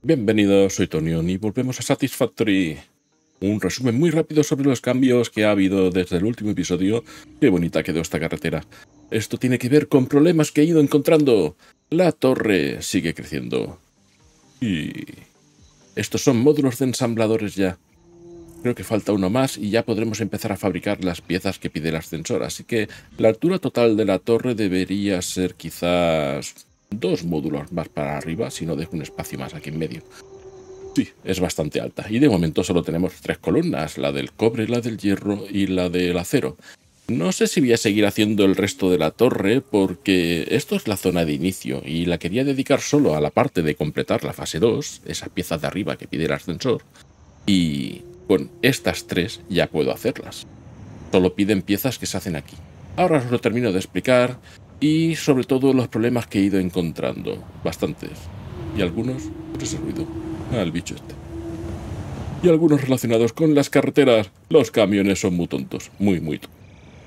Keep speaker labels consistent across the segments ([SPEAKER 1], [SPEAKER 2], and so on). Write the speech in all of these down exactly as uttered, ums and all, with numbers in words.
[SPEAKER 1] Bienvenidos, soy Tonion y volvemos a Satisfactory. Un resumen muy rápido sobre los cambios que ha habido desde el último episodio. Qué bonita quedó esta carretera. Esto tiene que ver con problemas que he ido encontrando. La torre sigue creciendo. Y estos son módulos de ensambladores ya. Creo que falta uno más y ya podremos empezar a fabricar las piezas que pide el ascensor. Así que la altura total de la torre debería ser quizás dos módulos más para arriba, si no dejo un espacio más aquí en medio. Sí, es bastante alta. Y de momento solo tenemos tres columnas, la del cobre, la del hierro y la del acero. No sé si voy a seguir haciendo el resto de la torre porque esto es la zona de inicio y la quería dedicar solo a la parte de completar la fase dos, esa pieza de arriba que pide el ascensor. Y con estas tres ya puedo hacerlas. Solo piden piezas que se hacen aquí. Ahora os lo termino de explicar y sobre todo los problemas que he ido encontrando. Bastantes. Y algunos por ese ruido. Ah, el bicho este. Y algunos relacionados con las carreteras. Los camiones son muy tontos. Muy, muy tontos.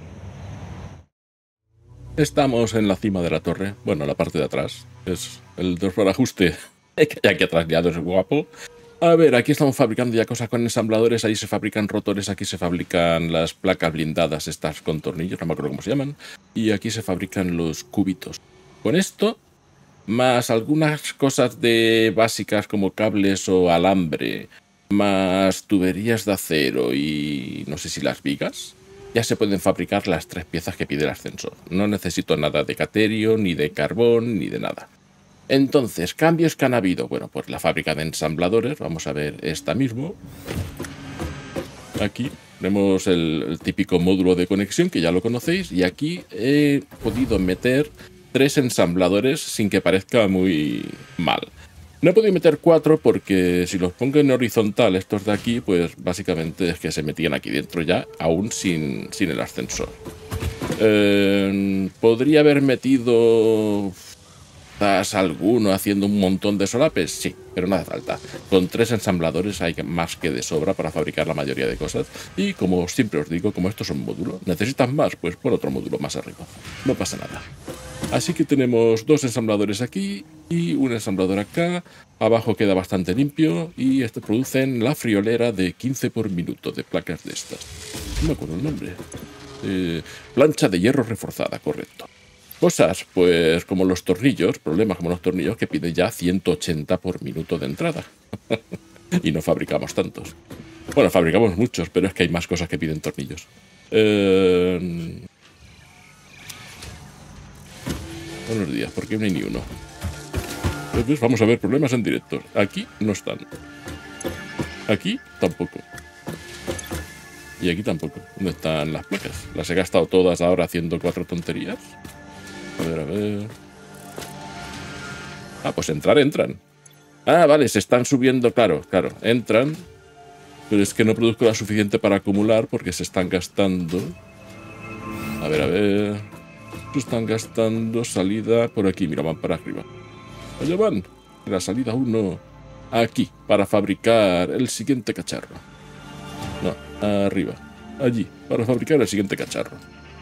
[SPEAKER 1] Estamos en la cima de la torre. Bueno, la parte de atrás. Es el desbarajuste que hay aquí atrás. Ya es guapo. A ver, aquí estamos fabricando ya cosas con ensambladores. Ahí se fabrican rotores. Aquí se fabrican las placas blindadas. Estas con tornillos. No me acuerdo cómo se llaman. Y aquí se fabrican los cubitos. Con esto, más algunas cosas de básicas como cables o alambre, más tuberías de acero y no sé si las vigas, ya se pueden fabricar las tres piezas que pide el ascensor. No necesito nada de caterio, ni de carbón, ni de nada. Entonces, cambios que han habido. Bueno, pues la fábrica de ensambladores, vamos a ver esta mismo. Aquí tenemos el, el típico módulo de conexión, que ya lo conocéis, y aquí he podido meter tres ensambladores sin que parezca muy mal. No he podido meter cuatro porque si los pongo en horizontal estos de aquí, pues básicamente es que se metían aquí dentro ya, aún sin, sin el ascensor. Eh, podría haber metido quizás alguno haciendo un montón de solapes, sí, pero no hace falta. Con tres ensambladores hay más que de sobra para fabricar la mayoría de cosas. Y como siempre os digo, como estos son módulos, ¿necesitas más? Pues pon otro módulo más arriba. No pasa nada. Así que tenemos dos ensambladores aquí y un ensamblador acá. Abajo queda bastante limpio y este producen la friolera de quince por minuto de placas de estas. No me acuerdo el nombre. Eh, plancha de hierro reforzada, correcto. Cosas, pues como los tornillos, problemas como los tornillos que piden ya ciento ochenta por minuto de entrada. Y no fabricamos tantos. Bueno, fabricamos muchos, pero es que hay más cosas que piden tornillos. Eh... Buenos días, ¿por qué no hay ni uno? Entonces vamos a ver problemas en directo. Aquí no están. Aquí tampoco. Y aquí tampoco. ¿Dónde están las placas? Las he gastado todas ahora haciendo cuatro tonterías. A ver, a ver... Ah, pues entrar, entran. Ah, vale, se están subiendo, claro, claro. Entran, pero es que no produzco la suficiente para acumular porque se están gastando... A ver, a ver... Se están gastando salida por aquí, mira, van para arriba. Allá van. La salida uno. Aquí, para fabricar el siguiente cacharro. No, arriba. Allí, para fabricar el siguiente cacharro.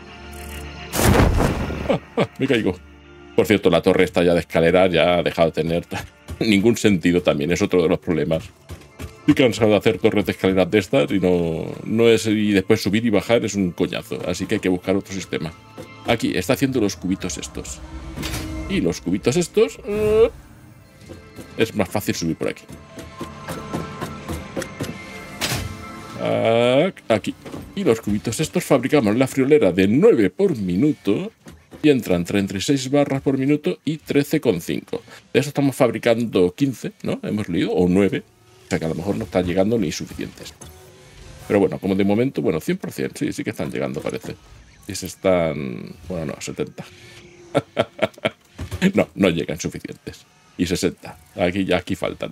[SPEAKER 1] Ah, ah, me caigo. Por cierto, la torre está ya de escalera, ya ha dejado de tener ningún sentido también, es otro de los problemas. Estoy cansado de hacer torres de escaleras de estas y no, no es, y después subir y bajar es un coñazo, así que hay que buscar otro sistema. Aquí, está haciendo los cubitos estos. Y los cubitos estos... Uh, es más fácil subir por aquí. Aquí. Y los cubitos estos fabricamos la friolera de nueve por minuto... Y entran treinta y seis barras por minuto y trece coma cinco. De eso estamos fabricando quince, ¿no? Hemos leído, o nueve. O sea que a lo mejor no están llegando ni suficientes. Pero bueno, como de momento, bueno, cien por cien, sí, sí que están llegando, parece. Y se están... Bueno, no, setenta. No, no llegan suficientes. Y sesenta. Aquí ya aquí faltan.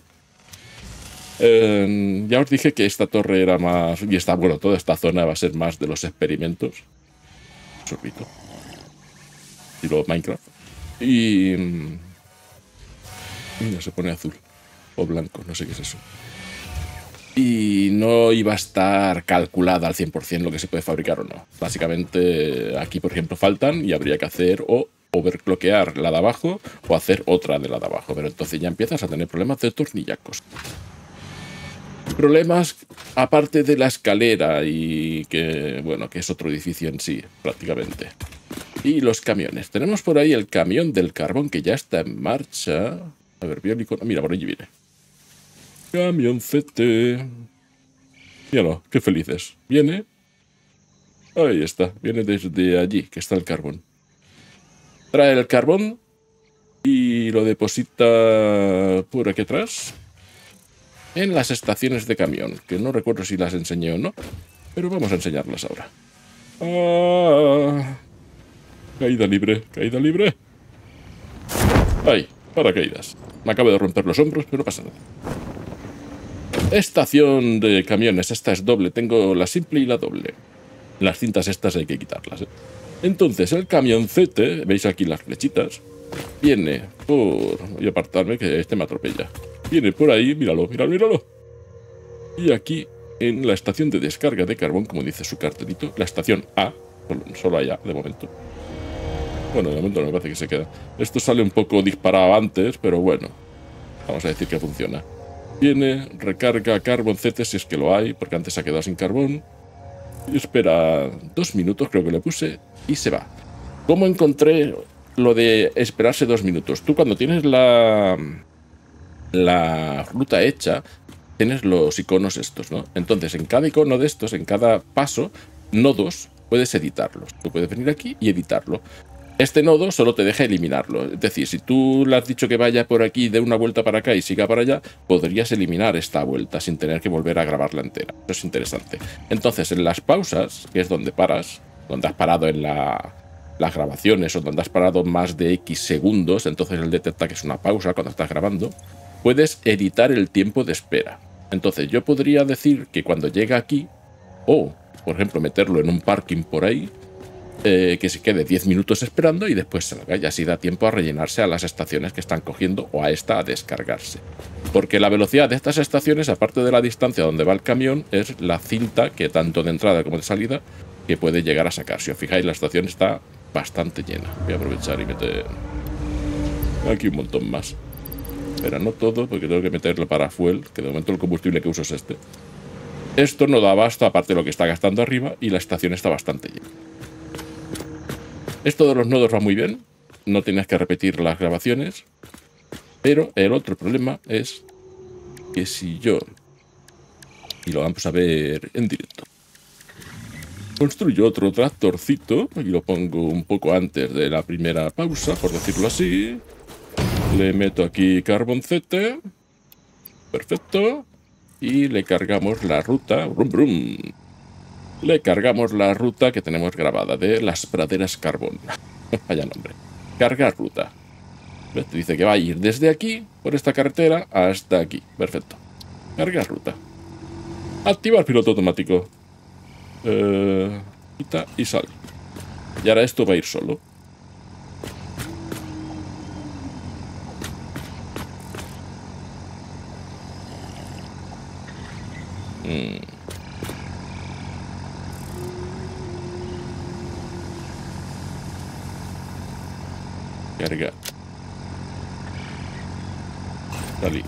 [SPEAKER 1] Eh, ya os dije que esta torre era más... Y esta, bueno, toda esta zona va a ser más de los experimentos. Sorbito. Y luego Minecraft. Y... Mira, se pone azul. O blanco, no sé qué es eso. Y no iba a estar calculada al cien por cien lo que se puede fabricar o no. Básicamente, aquí, por ejemplo, faltan y habría que hacer o overclockear la de abajo o hacer otra de la de abajo. Pero entonces ya empiezas a tener problemas de tornillacos. Problemas aparte de la escalera y que, bueno, que es otro edificio en sí, prácticamente. Y los camiones. Tenemos por ahí el camión del carbón que ya está en marcha. A ver, veo el icono. Mira, por allí viene. Camioncete. Míralo, qué felices. Viene. Ahí está. Viene desde allí, que está el carbón. Trae el carbón y lo deposita por aquí atrás. En las estaciones de camión, que no recuerdo si las enseñé o no, pero vamos a enseñarlas ahora. Ah, caída libre, caída libre. Ahí, paracaídas. Me acabo de romper los hombros, pero no pasa nada. Estación de camiones, esta es doble, tengo la simple y la doble. Las cintas estas hay que quitarlas, ¿eh? Entonces, el camioncete, veis aquí las flechitas, viene por... Voy a apartarme que este me atropella. Viene por ahí, míralo, míralo, míralo. Y aquí, en la estación de descarga de carbón, como dice su cartelito, la estación A, solo hay A de momento. Bueno, de momento no me parece que se queda. Esto sale un poco disparado antes, pero bueno, vamos a decir que funciona. Viene, recarga carboncete si es que lo hay, porque antes se ha quedado sin carbón. Y espera dos minutos, creo que le puse, y se va. ¿Cómo encontré lo de esperarse dos minutos? Tú cuando tienes la... la ruta hecha, tienes los iconos estos, ¿no? Entonces, en cada icono de estos, en cada paso, nodos, puedes editarlos. Tú puedes venir aquí y editarlo. Este nodo solo te deja eliminarlo. Es decir, si tú le has dicho que vaya por aquí, dé una vuelta para acá y siga para allá, podrías eliminar esta vuelta sin tener que volver a grabarla entera. Eso es interesante. Entonces, en las pausas, que es donde paras, donde has parado en la... las grabaciones o donde has parado más de X segundos, entonces él detecta que es una pausa cuando estás grabando, puedes editar el tiempo de espera. Entonces yo podría decir que cuando llega aquí, o por ejemplo meterlo en un parking por ahí, eh, que se quede diez minutos esperando y después salga, y así da tiempo a rellenarse a las estaciones que están cogiendo o a esta a descargarse. Porque la velocidad de estas estaciones, aparte de la distancia donde va el camión, es la cinta que tanto de entrada como de salida que puede llegar a sacar. Si os fijáis, la estación está bastante llena. Voy a aprovechar y meter aquí un montón más. Pero no todo, porque tengo que meterlo para fuel, que de momento el combustible que uso es este. Esto no da abasto, aparte de lo que está gastando arriba, y la estación está bastante llena. Esto de los nodos va muy bien, no tienes que repetir las grabaciones, pero el otro problema es que si yo, y lo vamos a ver en directo, construyo otro tractorcito, y lo pongo un poco antes de la primera pausa, por decirlo así. Le meto aquí carboncete. Perfecto. Y le cargamos la ruta. Brum, brum. Le cargamos la ruta que tenemos grabada de las praderas carbón. Vaya nombre. Cargar ruta. ¿Ves? Te dice que va a ir desde aquí, por esta carretera, hasta aquí. Perfecto. Cargar ruta. Activar piloto automático. Eh, quita y sal. Y ahora esto va a ir solo. Mm. Carga. Salí.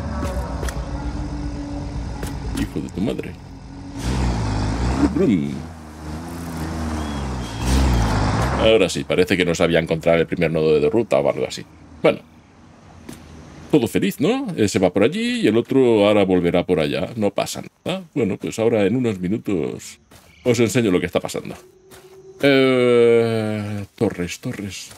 [SPEAKER 1] Hijo de tu madre. Brum. Ahora sí, parece que no sabía encontrar el primer nodo de ruta o algo así. Bueno. Todo feliz, ¿no? Ese va por allí y el otro ahora volverá por allá. No pasa nada. Bueno, pues ahora en unos minutos os enseño lo que está pasando. Eh, torres, torres.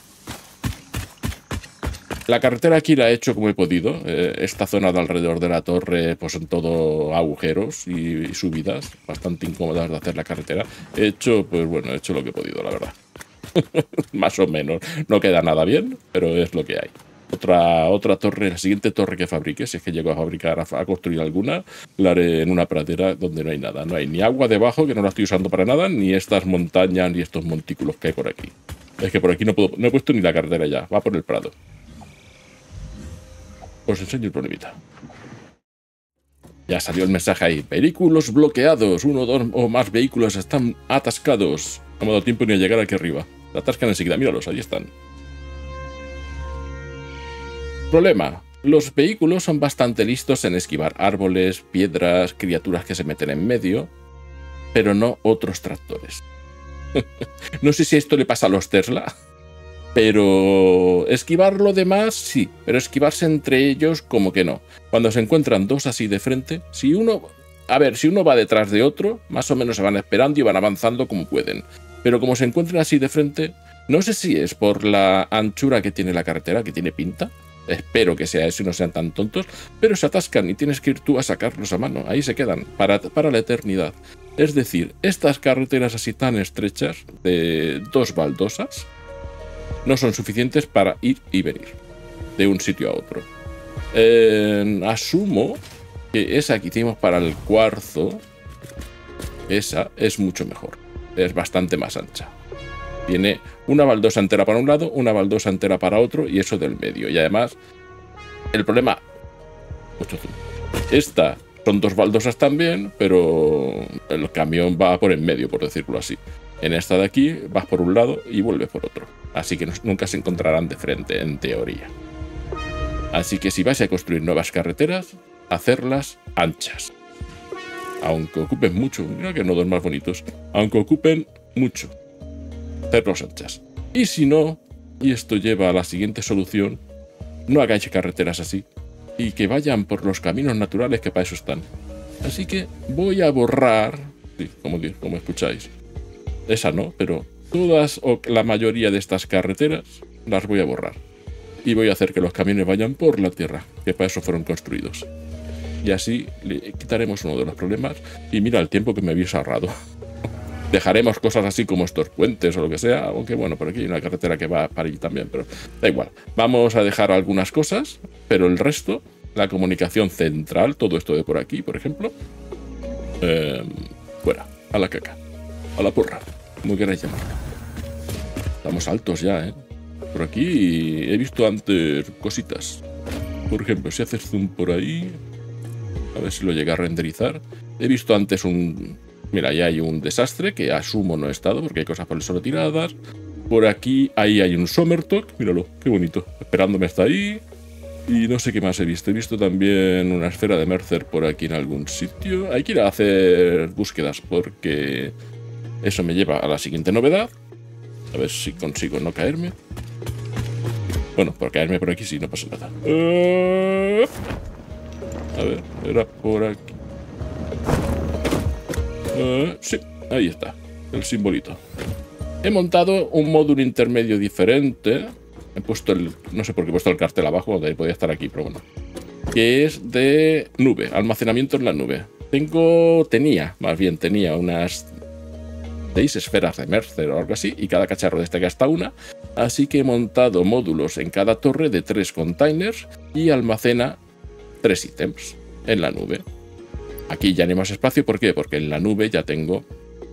[SPEAKER 1] La carretera aquí la he hecho como he podido. Eh, esta zona de alrededor de la torre pues son todo agujeros y, y subidas bastante incómodas de hacer la carretera. He hecho, pues bueno, he hecho lo que he podido, la verdad. Más o menos. No queda nada bien, pero es lo que hay. Otra, otra torre, la siguiente torre que fabrique, si es que llego a fabricar, a, a construir alguna, la haré en una pradera donde no hay nada. No hay ni agua debajo, que no la estoy usando para nada, ni estas montañas, ni estos montículos que hay por aquí. Es que por aquí no puedo, no he puesto ni la carretera ya, va por el prado. Os enseño el problemita. Ya salió el mensaje ahí. Vehículos bloqueados. Uno, dos o más vehículos están atascados. No me ha dado tiempo ni a llegar aquí arriba. Se atascan enseguida. Míralos, ahí están. Problema. Los vehículos son bastante listos en esquivar árboles, piedras, criaturas que se meten en medio, pero no otros tractores. No sé si esto le pasa a los Tesla, pero esquivar lo demás sí, pero esquivarse entre ellos como que no. Cuando se encuentran dos así de frente, si uno... A ver, si uno va detrás de otro, más o menos se van esperando y van avanzando como pueden. Pero como se encuentran así de frente, no sé si es por la anchura que tiene la carretera, que tiene pinta. Espero que sea eso y no sean tan tontos, pero se atascan y tienes que ir tú a sacarlos a mano. Ahí se quedan, para, para la eternidad. Es decir, estas carreteras así tan estrechas, de dos baldosas, no son suficientes para ir y venir de un sitio a otro. Eh, asumo que esa que hicimos para el cuarzo, esa es mucho mejor. Es bastante más ancha. Tiene una baldosa entera para un lado, una baldosa entera para otro y eso del medio. Y además, el problema... Mucho zoom. Esta son dos baldosas también, pero el camión va por en medio, por decirlo así. En esta de aquí vas por un lado y vuelves por otro. Así que nunca se encontrarán de frente, en teoría. Así que si vais a construir nuevas carreteras, hacerlas anchas. Aunque ocupen mucho, mira que nodos más bonitos, aunque ocupen mucho. Hacerlos anchas. Y si no, y esto lleva a la siguiente solución, no hagáis carreteras así y que vayan por los caminos naturales que para eso están. Así que voy a borrar, sí, como, como escucháis, esa no, pero todas o la mayoría de estas carreteras las voy a borrar. Y voy a hacer que los camiones vayan por la tierra, que para eso fueron construidos. Y así le quitaremos uno de los problemas. Y mira el tiempo que me habéis ahorrado. Dejaremos cosas así como estos puentes o lo que sea, aunque bueno, por aquí hay una carretera que va para allí también, pero da igual. Vamos a dejar algunas cosas, pero el resto, la comunicación central, todo esto de por aquí, por ejemplo, eh, fuera, a la caca, a la porra, como queráis llamarlo. Estamos altos ya, ¿eh? Por aquí he visto antes cositas. Por ejemplo, si haces zoom por ahí, a ver si lo llega a renderizar. He visto antes un... Mira, ya hay un desastre que asumo no he estado porque hay cosas por el suelo tiradas. Por aquí, ahí hay un Somertalk. Míralo, qué bonito. Esperándome hasta ahí. Y no sé qué más he visto. He visto también una esfera de Mercer por aquí en algún sitio. Hay que ir a hacer búsquedas porque eso me lleva a la siguiente novedad. A ver si consigo no caerme. Bueno, por caerme por aquí sí, no pasa nada. Uh, a ver, era por aquí. Uh, sí, ahí está, el simbolito. He montado un módulo intermedio diferente. He puesto el... No sé por qué he puesto el cartel abajo, donde podía estar aquí, pero bueno. Que es de nube, almacenamiento en la nube. Tengo... Tenía, más bien, tenía unas seis esferas de Mercer o algo así, y cada cacharro de este gasta una. Así que he montado módulos en cada torre de tres containers y almacena tres ítems en la nube. Aquí ya no hay más espacio, ¿por qué? Porque en la nube ya tengo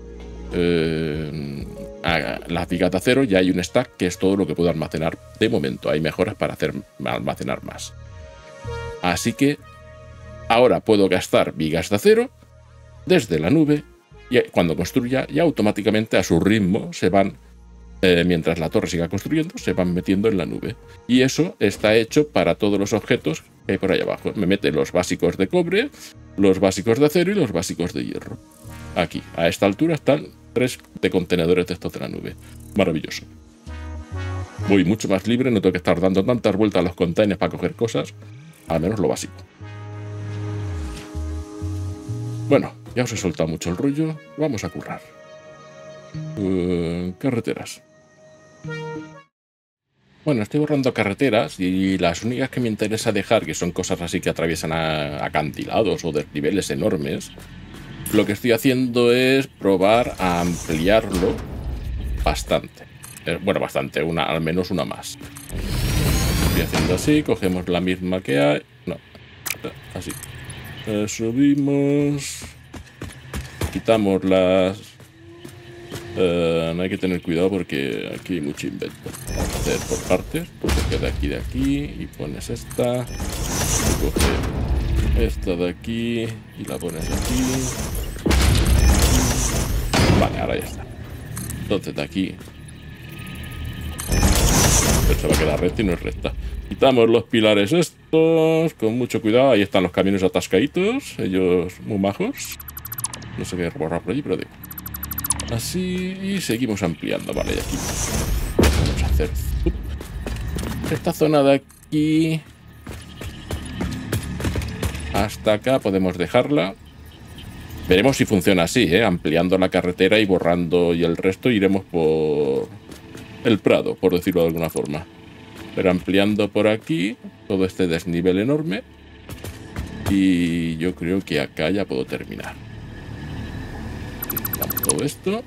[SPEAKER 1] eh, la vigas de acero, ya hay un stack que es todo lo que puedo almacenar de momento. Hay mejoras para hacer almacenar más. Así que ahora puedo gastar vigas de acero desde la nube y cuando construya ya automáticamente a su ritmo se van, eh, mientras la torre siga construyendo, se van metiendo en la nube. Y eso está hecho para todos los objetos que hay por ahí abajo. Me mete los básicos de cobre, los básicos de acero y los básicos de hierro. Aquí, a esta altura están tres de contenedores de estos de la nube. Maravilloso. Voy mucho más libre, no tengo que estar dando tantas vueltas a los containers para coger cosas, al menos lo básico. Bueno, ya os he soltado mucho el rollo, vamos a currar. Uh, carreteras. Bueno, estoy borrando carreteras y las únicas que me interesa dejar, que son cosas así que atraviesan a acantilados o desniveles enormes, lo que estoy haciendo es probar a ampliarlo bastante. Eh, bueno, bastante, una, al menos una más. Estoy haciendo así, cogemos la misma que hay. No, así. Eh, subimos. Quitamos las... Uh, no hay que tener cuidado porque aquí hay mucho invento. Vamos a hacer por partes. Pues se queda aquí de aquí y pones esta. Y coge esta de aquí y la pones aquí. Vale, ahora ya está. Entonces de aquí Pero se va a quedar recta y no es recta. Quitamos los pilares estos con mucho cuidado. Ahí están los camiones atascaditos. Ellos muy majos. No sé qué borrar por allí, pero digo. Así. Y seguimos ampliando. Vale, y aquí vamos a hacer esta zona de aquí hasta acá. Podemos dejarla. Veremos si funciona así, ¿eh? Ampliando la carretera y borrando y el resto iremos por el Prado, por decirlo de alguna forma. Pero ampliando por aquí todo este desnivel enorme. Y yo creo que acá ya puedo terminar. Quitamos todo esto.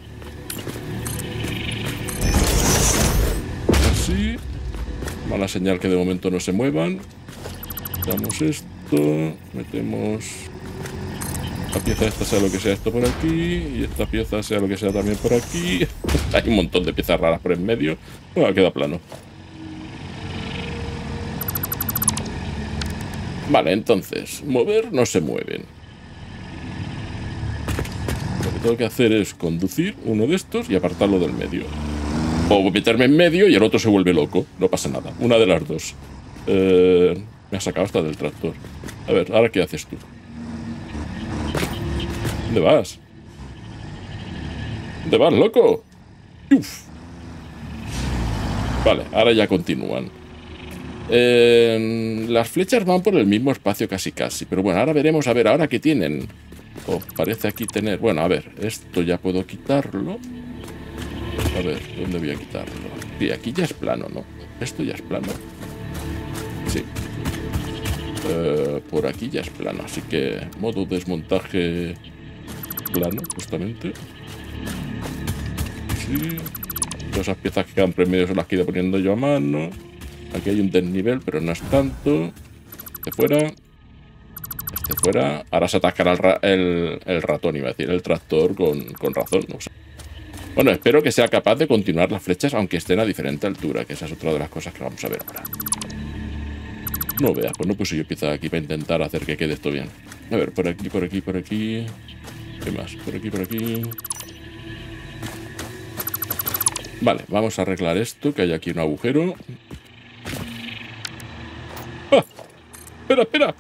[SPEAKER 1] Así. Mala señal que de momento no se muevan. Quitamos esto. Metemos... la pieza esta sea lo que sea esto por aquí. Y esta pieza sea lo que sea también por aquí. Hay un montón de piezas raras por en medio. Bueno, queda plano. Vale, entonces, mover no se mueven. Lo que tengo que hacer es conducir uno de estos y apartarlo del medio. O meterme en medio y el otro se vuelve loco. No pasa nada. Una de las dos. Eh, me ha sacado hasta del tractor. A ver, ¿ahora qué haces tú? ¿Dónde vas? ¿Dónde vas, loco? Uf. Vale, ahora ya continúan. Eh, las flechas van por el mismo espacio casi casi. Pero bueno, ahora veremos, a ver, ahora qué tienen. Oh, parece aquí tener... Bueno, a ver, esto ya puedo quitarlo. A ver, ¿dónde voy a quitarlo? Sí, aquí ya es plano, ¿no? Esto ya es plano. Sí. Eh, por aquí ya es plano, así que modo desmontaje plano, justamente. Sí. Todas esas piezas que quedan por en medio se las he ido poniendo yo a mano. Aquí hay un desnivel, pero no es tanto. Este fuera. Este fuera. Ahora se atascará el, ra el, el ratón, iba a decir, el tractor con, con razón. No sé. Bueno, espero que sea capaz de continuar las flechas, aunque estén a diferente altura, que esa es otra de las cosas que vamos a ver ahora. No veas, pues no puse yo pieza aquí para intentar hacer que quede esto bien. A ver, por aquí, por aquí, por aquí. ¿Qué más? Por aquí, por aquí. Vale, vamos a arreglar esto, que hay aquí un agujero. ¡Ah! ¡Espera, espera!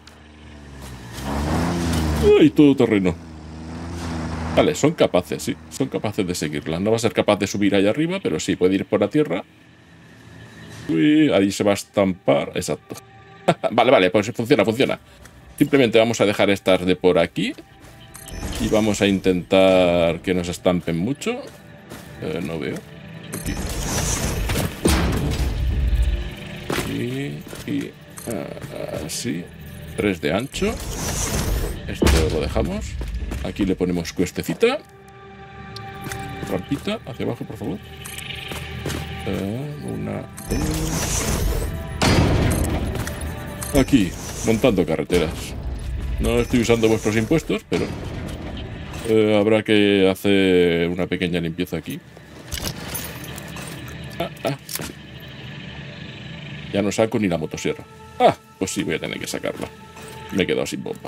[SPEAKER 1] ¡Ay, todo terreno! Vale, son capaces, sí. Son capaces de seguirla. No va a ser capaz de subir ahí arriba, pero sí, puede ir por la tierra. Uy, ahí se va a estampar. Exacto. Vale, vale, pues funciona, funciona. Simplemente vamos a dejar estas de por aquí. Y vamos a intentar que nos estampen mucho. Eh, no veo. Aquí. Y... y así. Tres de ancho. Esto lo dejamos. Aquí le ponemos cuestecita. Rampita. Hacia abajo, por favor. Eh, una, dos. Aquí, montando carreteras. No estoy usando vuestros impuestos, pero eh, habrá que hacer una pequeña limpieza aquí. Ah, ah, sí. Ya no saco ni la motosierra. Ah, pues sí, voy a tener que sacarla. Me he quedado sin bomba.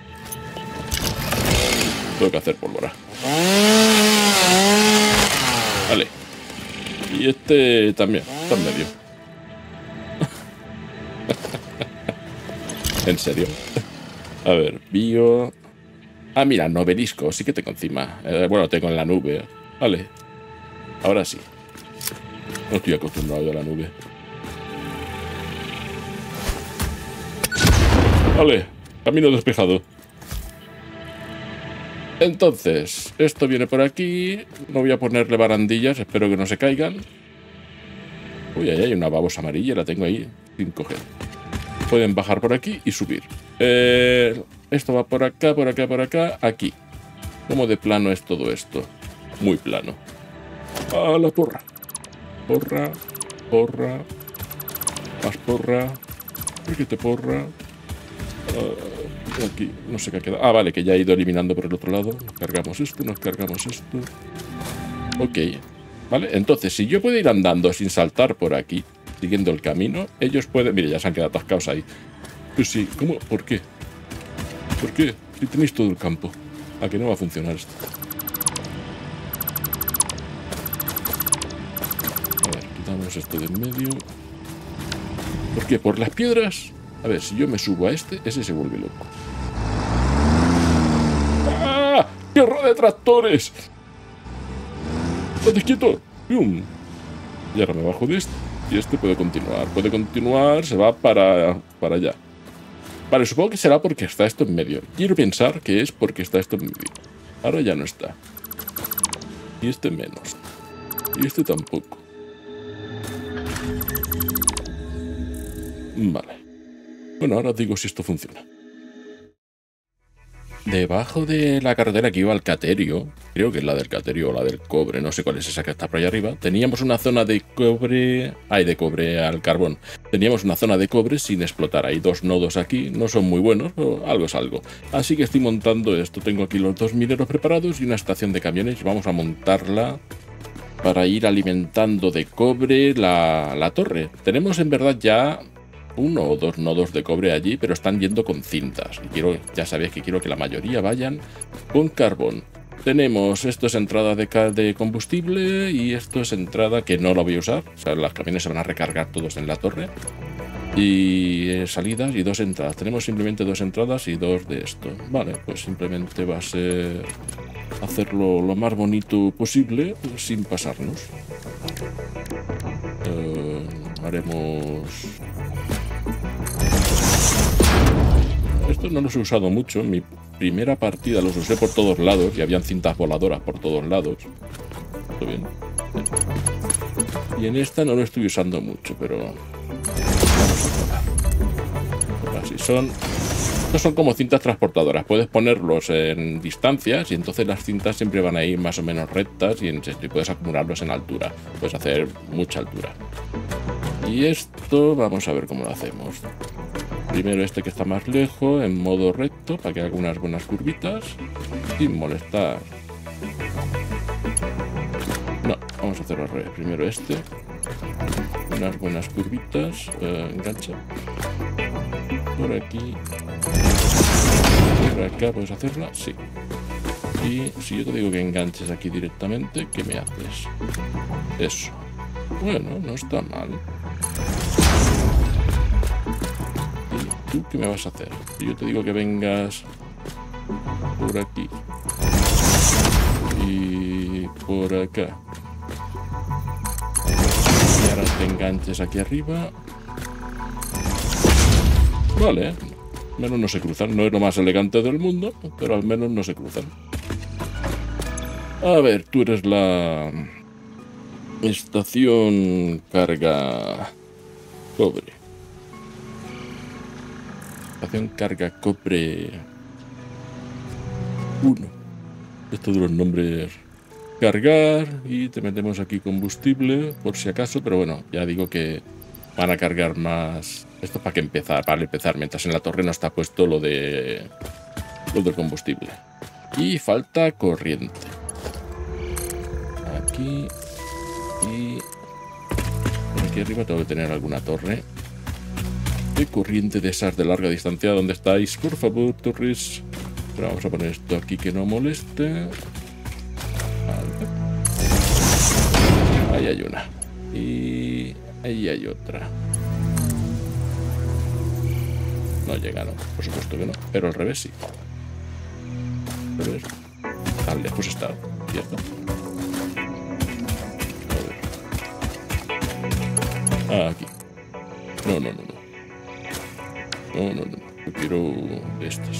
[SPEAKER 1] Tengo que hacer pólvora. Vale. Y este también, está en medio. En serio. A ver, bio... Ah, mira, novelisco, sí que tengo encima. Eh, bueno, tengo en la nube. Vale. Ahora sí. No estoy acostumbrado a la nube. Vale, camino despejado. Entonces, esto viene por aquí. No voy a ponerle barandillas, espero que no se caigan. Uy, ahí hay una babosa amarilla, la tengo ahí sin coger. Pueden bajar por aquí y subir. Eh, esto va por acá, por acá, por acá, aquí. ¿Cómo de plano es todo esto? Muy plano. ¡A la porra! Porra, porra, más porra, te porra. Uh, aquí, no sé qué ha quedado. Ah, vale, que ya he ido eliminando por el otro lado. Nos cargamos esto, nos cargamos esto. Ok, vale. Entonces, si yo puedo ir andando sin saltar por aquí, siguiendo el camino, ellos pueden... Mire, ya se han quedado atascados ahí. Pues sí, ¿cómo? ¿Por qué? ¿Por qué? Si tenéis todo el campo. ¿A que no va a funcionar esto? A ver, quitamos esto de en medio. ¿Por qué? ¿Por las piedras? A ver, si yo me subo a este, ese se vuelve loco. ¡Ah! ¡Guerra de tractores! ¡Estate quieto! ¡Pum! Y ahora me bajo de este. Y este puede continuar. Puede continuar, se va para, para allá. Vale, supongo que será porque está esto en medio. Quiero pensar que es porque está esto en medio. Ahora ya no está. Y este menos. Y este tampoco. Vale. Bueno, ahora os digo si esto funciona. Debajo de la carretera que iba al Caterio, creo que es la del Caterio o la del cobre, no sé cuál es esa que está por allá arriba, teníamos una zona de cobre... Ay, de cobre al carbón. Teníamos una zona de cobre sin explotar. Hay dos nodos aquí, no son muy buenos, pero algo es algo. Así que estoy montando esto. Tengo aquí los dos mineros preparados y una estación de camiones. Vamos a montarla para ir alimentando de cobre la, la torre. Tenemos en verdad ya... uno o dos nodos de cobre allí, pero están yendo con cintas. Y quiero, ya sabéis que quiero que la mayoría vayan con carbón. Tenemos, esto es entrada de, de combustible y esto es entrada que no la voy a usar. O sea, los camiones se van a recargar todos en la torre. Y eh, salidas y dos entradas. Tenemos simplemente dos entradas y dos de esto. Vale, pues simplemente va a ser hacerlo lo más bonito posible sin pasarnos. Eh, haremos... Estos no los he usado mucho. En mi primera partida los usé por todos lados y habían cintas voladoras por todos lados. ¿Todo bien? Y en esta no lo estoy usando mucho, pero vamos a probar. Así son. Estos son como cintas transportadoras. Puedes ponerlos en distancias y entonces las cintas siempre van a ir más o menos rectas y, en, y puedes acumularlos en altura. Puedes hacer mucha altura. Y esto, vamos a ver cómo lo hacemos. Primero este que está más lejos, en modo recto, para que haga unas buenas curvitas, sin molestar. No, vamos a hacerlo al revés. Primero este, unas buenas curvitas, eh, engancha. Por aquí. Por acá, ¿puedes hacerla? Sí. Y si yo te digo que enganches aquí directamente, ¿qué me haces? Eso. Bueno, no está mal. ¿Tú qué me vas a hacer? Si yo te digo que vengas por aquí y por acá y ahora te enganches aquí arriba. Vale, al menos no se cruzan. No es lo más elegante del mundo, pero al menos no se cruzan. A ver, tú eres la estación carga cobre. Carga cobre uno. Esto de los nombres. Cargar y te metemos aquí combustible por si acaso, pero bueno, ya digo que van a cargar más. Esto para que empezar, para empezar, mientras en la torre no está puesto lo de lo del combustible. Y falta corriente. Aquí y por aquí arriba tengo que tener alguna torre de corriente de esas de larga distancia. ¿Dónde estáis? Por favor, torres. Pero vamos a poner esto aquí que no moleste. Vale. Ahí hay una. Y ahí hay otra. No llega, no. Por supuesto que no. Pero al revés sí. Al revés. Tan lejos está. ¿Cierto? A ver. Ah, aquí. No, no, no, no. No, no, no. Yo quiero estas.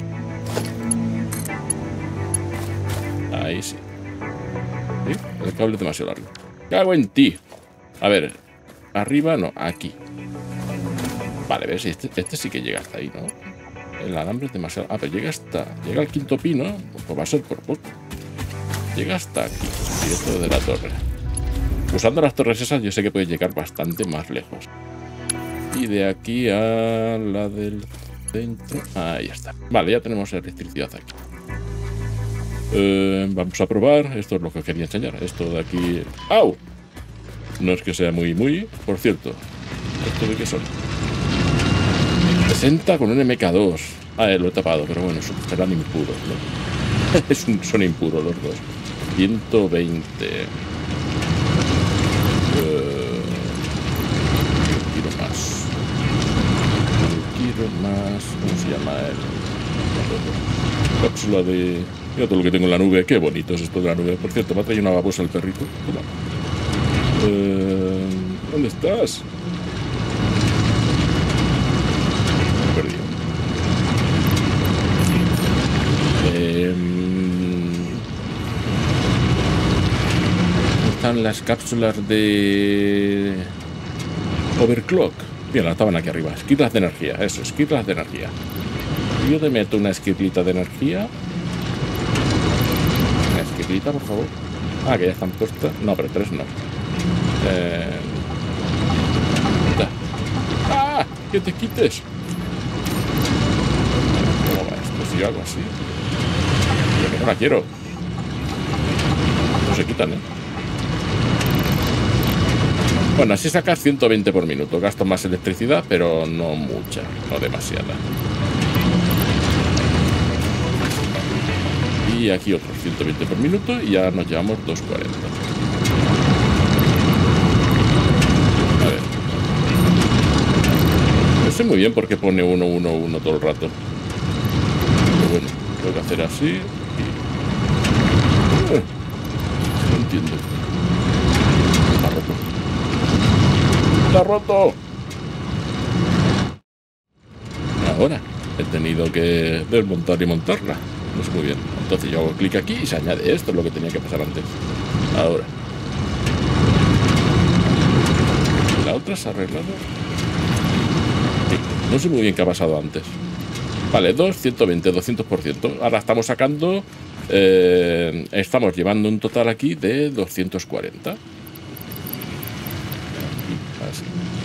[SPEAKER 1] Ahí sí. ¿Sí? El cable es demasiado largo. ¡Cago en ti! A ver. Arriba no. Aquí. Vale, ves. Este, este sí que llega hasta ahí, ¿no? El alambre es demasiado... Ah, pero llega hasta... Llega al quinto pino. Pues va a ser por poco. Llega hasta aquí. Directo de la torre. Usando las torres esas yo sé que puede llegar bastante más lejos. Y de aquí a la del centro. Ahí está. Vale, ya tenemos electricidad aquí. Eh, vamos a probar. Esto es lo que quería enseñar. Esto de aquí. ¡Au! No es que sea muy, muy. Por cierto, ¿esto de qué son? sesenta con un M K dos. Ah, eh, lo he tapado, pero bueno, serán impuros, ¿no? es un, son impuros los dos. ciento veinte. Eh, un tiro más. hierro más... ¿Cómo se llama? El... cápsula de... Mira todo lo que tengo en la nube. Qué bonito es esto de la nube. Por cierto, me ha traído una babosa el perrito. Toma. Eh, ¿Dónde estás? Me he perdido. Eh, están las cápsulas de overclock. Bien, estaban aquí arriba. Esquirlas de energía. Eso, esquirlas de energía. Yo te meto una esquirlita de energía. Una esquirlita, por favor. Ah, que ya están puestas. No, pero tres no. Eh... ¡Ah! ¡Que te quites! ¿Cómo va esto? Si yo hago así. Yo que no la quiero. No se quitan, ¿eh? Bueno, así sacas ciento veinte por minuto. Gasto más electricidad, pero no mucha. No demasiada. Y aquí otros ciento veinte por minuto y ya nos llevamos doscientos cuarenta. A ver. No sé muy bien por qué pone uno uno uno todo el rato. Pero bueno, tengo que hacer así y... Uh, no entiendo. Está roto. ¡Está roto! Ahora he tenido que desmontar y montarla. No sé muy bien. Entonces yo hago clic aquí y se añade esto, es lo que tenía que pasar antes. Ahora. ¿La otra se ha arreglado? Sí, no sé muy bien qué ha pasado antes. Vale, dos, ciento veinte, doscientos por ciento. Ahora estamos sacando... Eh, estamos llevando un total aquí de doscientos cuarenta. Así.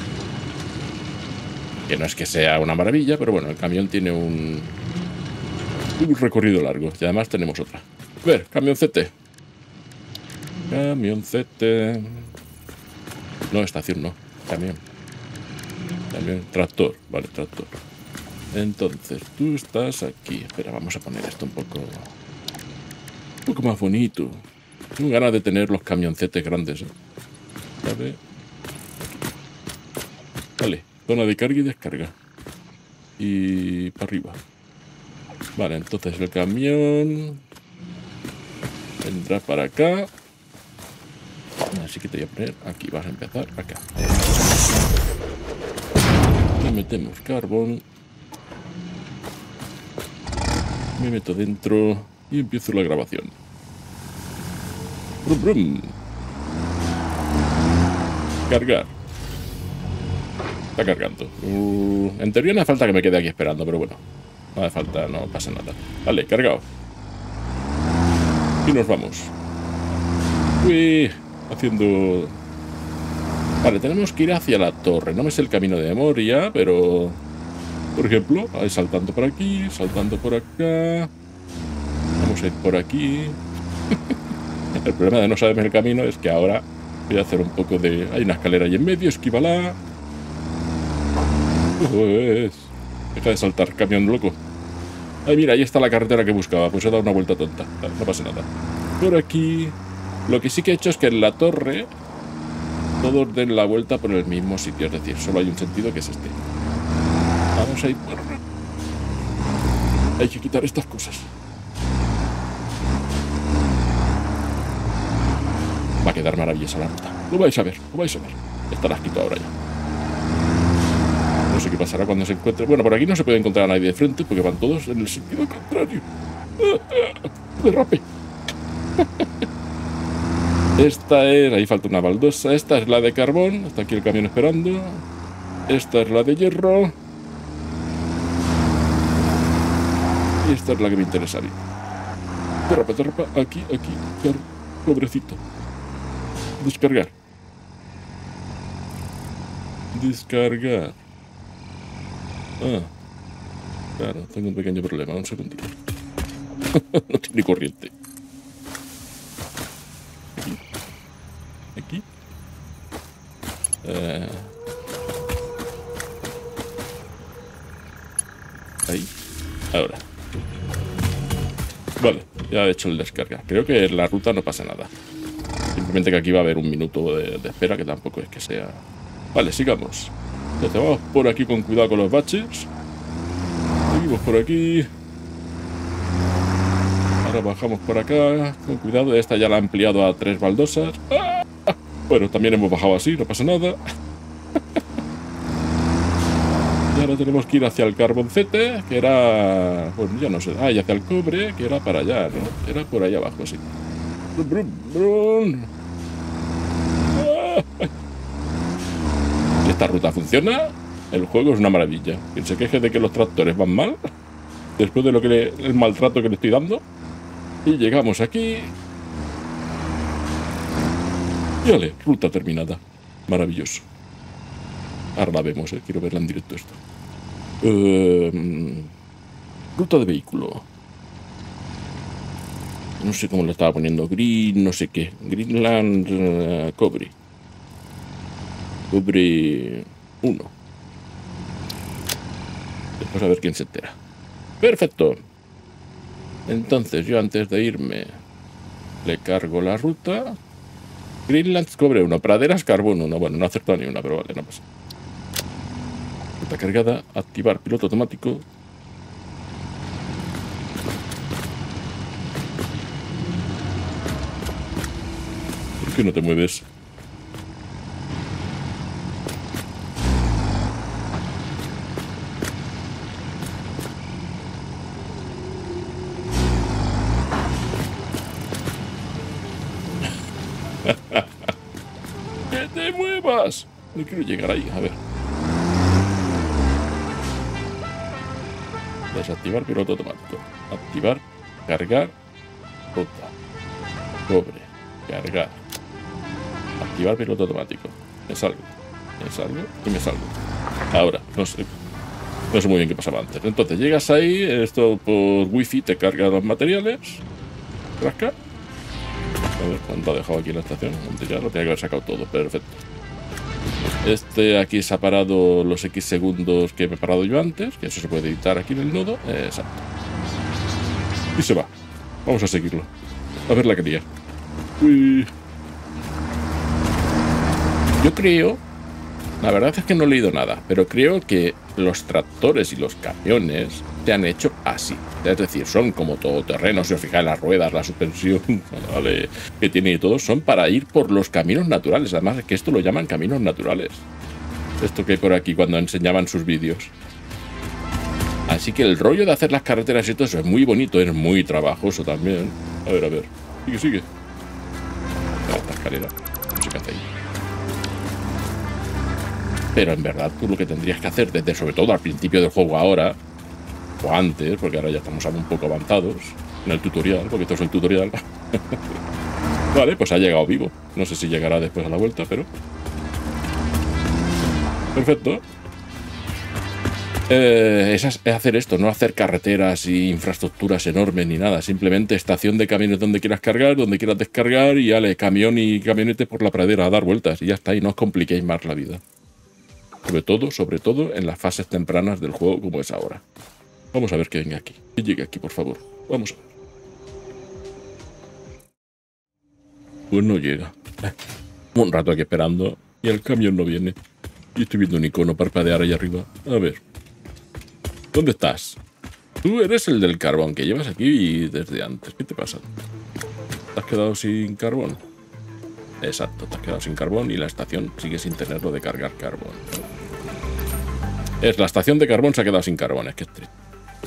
[SPEAKER 1] Que no es que sea una maravilla, pero bueno, el camión tiene un... un recorrido largo. Y además tenemos otra. A ver, camión C T. Camión C T. No, estación no. Camión. Camión. Tractor. Vale, tractor. Entonces, tú estás aquí. Espera, vamos a poner esto un poco... un poco más bonito. Tengo ganas de tener los camioncetes grandes, ¿eh? Vale. Vale. Zona de carga y descarga. Y para arriba. Vale, entonces el camión vendrá para acá. Así que te voy a poner aquí. Vas a empezar acá. Y metemos carbón. Me meto dentro y empiezo la grabación. Brum, brum. Cargar. Está cargando. Uh, en teoría no hace falta que me quede aquí esperando, pero bueno. No hace falta, no pasa nada. Vale, cargado. Y nos vamos. Uy, haciendo... Vale, tenemos que ir hacia la torre. No me sé el camino de memoria, pero... Por ejemplo, saltando por aquí, saltando por acá. Vamos a ir por aquí. El problema de no saberme el camino es que ahora voy a hacer un poco de... Hay una escalera ahí en medio, esquívala. Pues... Deja de saltar, camión loco. Ay, mira, ahí está la carretera que buscaba. Pues he dado una vuelta tonta. No pasa nada. Por aquí... Lo que sí que he hecho es que en la torre todos den la vuelta por el mismo sitio. Es decir, solo hay un sentido que es este. Vamos a ir por... Hay que quitar estas cosas. Va a quedar maravillosa la ruta. Lo vais a ver, lo vais a ver. Estará escrito ahora ya. No sé qué pasará cuando se encuentre... Bueno, por aquí no se puede encontrar a nadie de frente porque van todos en el sentido contrario. ¡Derrape! Esta es... Ahí falta una baldosa. Esta es la de carbón. Está aquí el camión esperando. Esta es la de hierro. Y esta es la que me interesa a mí. Derrapa, derrapa. Aquí, aquí. Pobrecito. Descargar. Descargar. Ah. Claro, tengo un pequeño problema. Un segundito. No tiene corriente. Aquí. Aquí. Eh. Ahí. Ahora. Vale, ya he hecho el descarga. Creo que en la ruta no pasa nada. Simplemente que aquí va a haber un minuto de, de espera, que tampoco es que sea... Vale, sigamos. Entonces vamos por aquí con cuidado con los baches. Seguimos por aquí. Ahora bajamos por acá. Con cuidado, esta ya la ha ampliado a tres baldosas. ¡Ah! Bueno, también hemos bajado así, no pasa nada. Y ahora tenemos que ir hacia el carboncete, que era... Bueno, ya no sé. Ah, y hacia el cobre, que era para allá, ¿no? Era por ahí abajo, sí. Brum, brum, brum. ¡Ah! Si esta ruta funciona, el juego es una maravilla. Quien se queje de que los tractores van mal, después de lo que le, el maltrato que le estoy dando. Y llegamos aquí. Y vale, ruta terminada. Maravilloso. Ahora la vemos, eh. Quiero verla en directo esto. Uh, ruta de vehículo. No sé cómo le estaba poniendo. Green, no sé qué. Greenland uh, Cobre. Cobre uno. Después a ver quién se entera. Perfecto. Entonces yo antes de irme le cargo la ruta. Greenland Cobre uno. Praderas Carbón uno. Bueno, no ha acertado ni una, pero vale, no pasa. Ruta cargada. Activar piloto automático. ¿Por qué no te mueves? ¡Que te muevas! No quiero llegar ahí, a ver. Desactivar piloto automático. Activar, cargar, ruta. Cobre, cargar. Activar piloto automático. Me salgo, me salgo y me salgo. Ahora, no sé. No sé muy bien qué pasaba antes. Entonces llegas ahí, esto por wifi te carga los materiales. Rasca. A ver cuánto ha dejado aquí en la estación. Ya lo tenía que haber sacado todo, perfecto. Este aquí se ha parado los X segundos que he preparado yo antes, que eso se puede editar aquí en el nodo. Exacto. Y se va. Vamos a seguirlo. A ver la que lía. Uy. Yo creo, la verdad es que no he leído nada, pero creo que los tractores y los camiones se han hecho así. Es decir, son como todoterrenos, si os fijáis, las ruedas, la suspensión, ¿vale? Que tiene y todo, son para ir por los caminos naturales. Además, es que esto lo llaman caminos naturales. Esto que hay por aquí cuando enseñaban sus vídeos. Así que el rollo de hacer las carreteras y todo eso es muy bonito, es muy trabajoso también. A ver, a ver. Sigue, sigue. Esta escalera. No sé qué hace ahí. Pero en verdad tú lo que tendrías que hacer desde, sobre todo al principio del juego ahora, o antes, porque ahora ya estamos un poco avanzados en el tutorial, porque esto es el tutorial. Vale, pues ha llegado vivo. No sé si llegará después a la vuelta, pero... Perfecto. Eh, es hacer esto, no hacer carreteras y infraestructuras enormes ni nada. Simplemente estación de camiones donde quieras cargar, donde quieras descargar y ale, camión y camionete por la pradera a dar vueltas. Y ya está, y no os compliquéis más la vida. Sobre todo, sobre todo en las fases tempranas del juego como es ahora. Vamos a ver que venga aquí. Que llegue aquí, por favor. Vamos a ver. Pues no llega. Un rato aquí esperando y el camión no viene. Y estoy viendo un icono parpadear ahí arriba. A ver. ¿Dónde estás? Tú eres el del carbón que llevas aquí desde antes. ¿Qué te pasa? ¿Te has quedado sin carbón? Exacto, te has quedado sin carbón y la estación sigue sin tenerlo de cargar carbón. Es la estación de carbón se ha quedado sin carbón, es que es triste.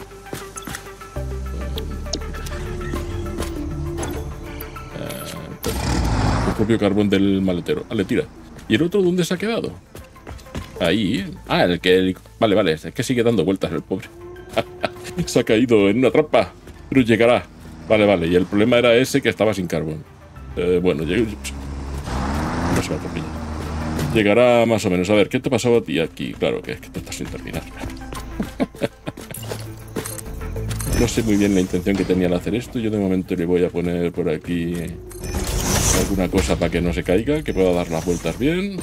[SPEAKER 1] Eh, el propio carbón del maletero. Vale, tira. ¿Y el otro dónde se ha quedado? Ahí. Ah, el que... El... Vale, vale, es que sigue dando vueltas el pobre. Se ha caído en una trampa, pero llegará. Vale, vale, y el problema era ese que estaba sin carbón. Eh, bueno, llegué... No se va a atropellar. Llegará más o menos. A ver, ¿qué te pasaba a ti aquí? Claro, que es que te estás sin terminar. No sé muy bien la intención que tenía al hacer esto. Yo de momento le voy a poner por aquí alguna cosa para que no se caiga, que pueda dar las vueltas bien.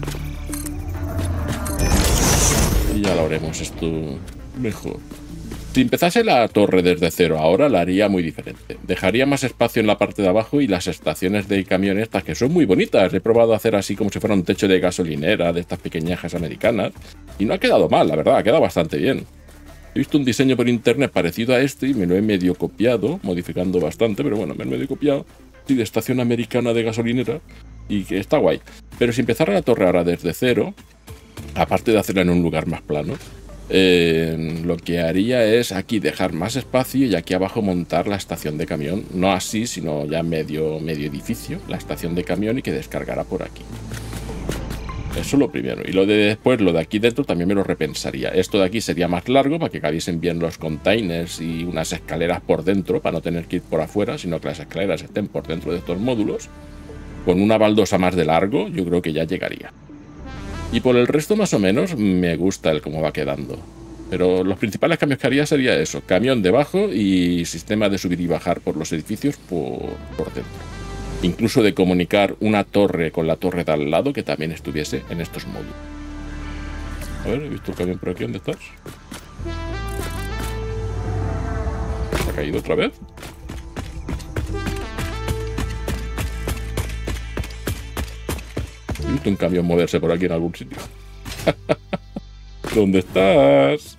[SPEAKER 1] Y ya lo haremos esto mejor. Si empezase la torre desde cero ahora, la haría muy diferente. Dejaría más espacio en la parte de abajo y las estaciones de camionetas, que son muy bonitas. He probado a hacer así como si fuera un techo de gasolinera de estas pequeñajas americanas. Y no ha quedado mal, la verdad, ha quedado bastante bien. He visto un diseño por internet parecido a este y me lo he medio copiado, modificando bastante, pero bueno, me lo he medio copiado. Sí, de estación americana de gasolinera y que está guay. Pero si empezara la torre ahora desde cero, aparte de hacerla en un lugar más plano, Eh, lo que haría es aquí dejar más espacio y aquí abajo montar la estación de camión, no así, sino ya medio, medio edificio, la estación de camión y que descargará por aquí. Eso es lo primero. Y lo de después, lo de aquí dentro también me lo repensaría. Esto de aquí sería más largo para que cabiesen bien los containers y unas escaleras por dentro, para no tener que ir por afuera, sino que las escaleras estén por dentro de estos módulos. Con una baldosa más de largo, yo creo que ya llegaría. Y por el resto, más o menos, me gusta el cómo va quedando. Pero los principales cambios que haría sería eso. Camión debajo y sistema de subir y bajar por los edificios por, por dentro. Incluso de comunicar una torre con la torre de al lado que también estuviese en estos módulos. A ver, he visto el camión por aquí. ¿Dónde estás? ¿Ha caído otra vez? He visto un camión moverse por aquí en algún sitio. ¿Dónde estás?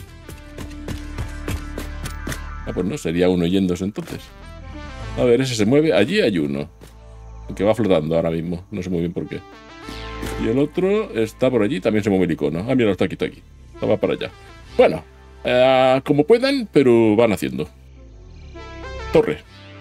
[SPEAKER 1] Ah, pues no, sería uno yéndose entonces. A ver, ese se mueve. Allí hay uno. Que va flotando ahora mismo. No sé muy bien por qué. Y el otro está por allí. También se mueve el icono. Ah, mira, está aquí, está aquí. Va para allá. Bueno, eh, como puedan, pero van haciendo. Torre.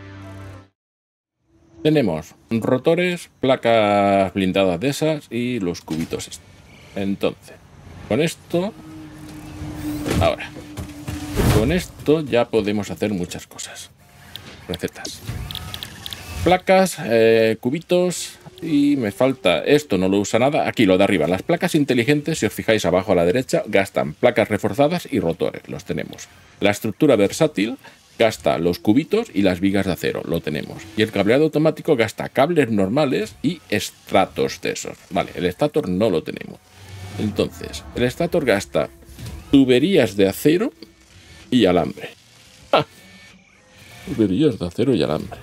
[SPEAKER 1] Tenemos rotores, placas blindadas de esas y los cubitos estos. Entonces, con esto... Ahora. Con esto ya podemos hacer muchas cosas. Recetas. Placas, eh, cubitos y me falta... Esto no lo usa nada. Aquí lo de arriba. Las placas inteligentes, si os fijáis abajo a la derecha, gastan placas reforzadas y rotores. Los tenemos. La estructura versátil... gasta los cubitos y las vigas de acero, lo tenemos. Y el cableado automático gasta cables normales y estratos de esos. Vale, el estator no lo tenemos. Entonces, el estator gasta tuberías de acero y alambre. ¡Ah! Tuberías de acero y alambre.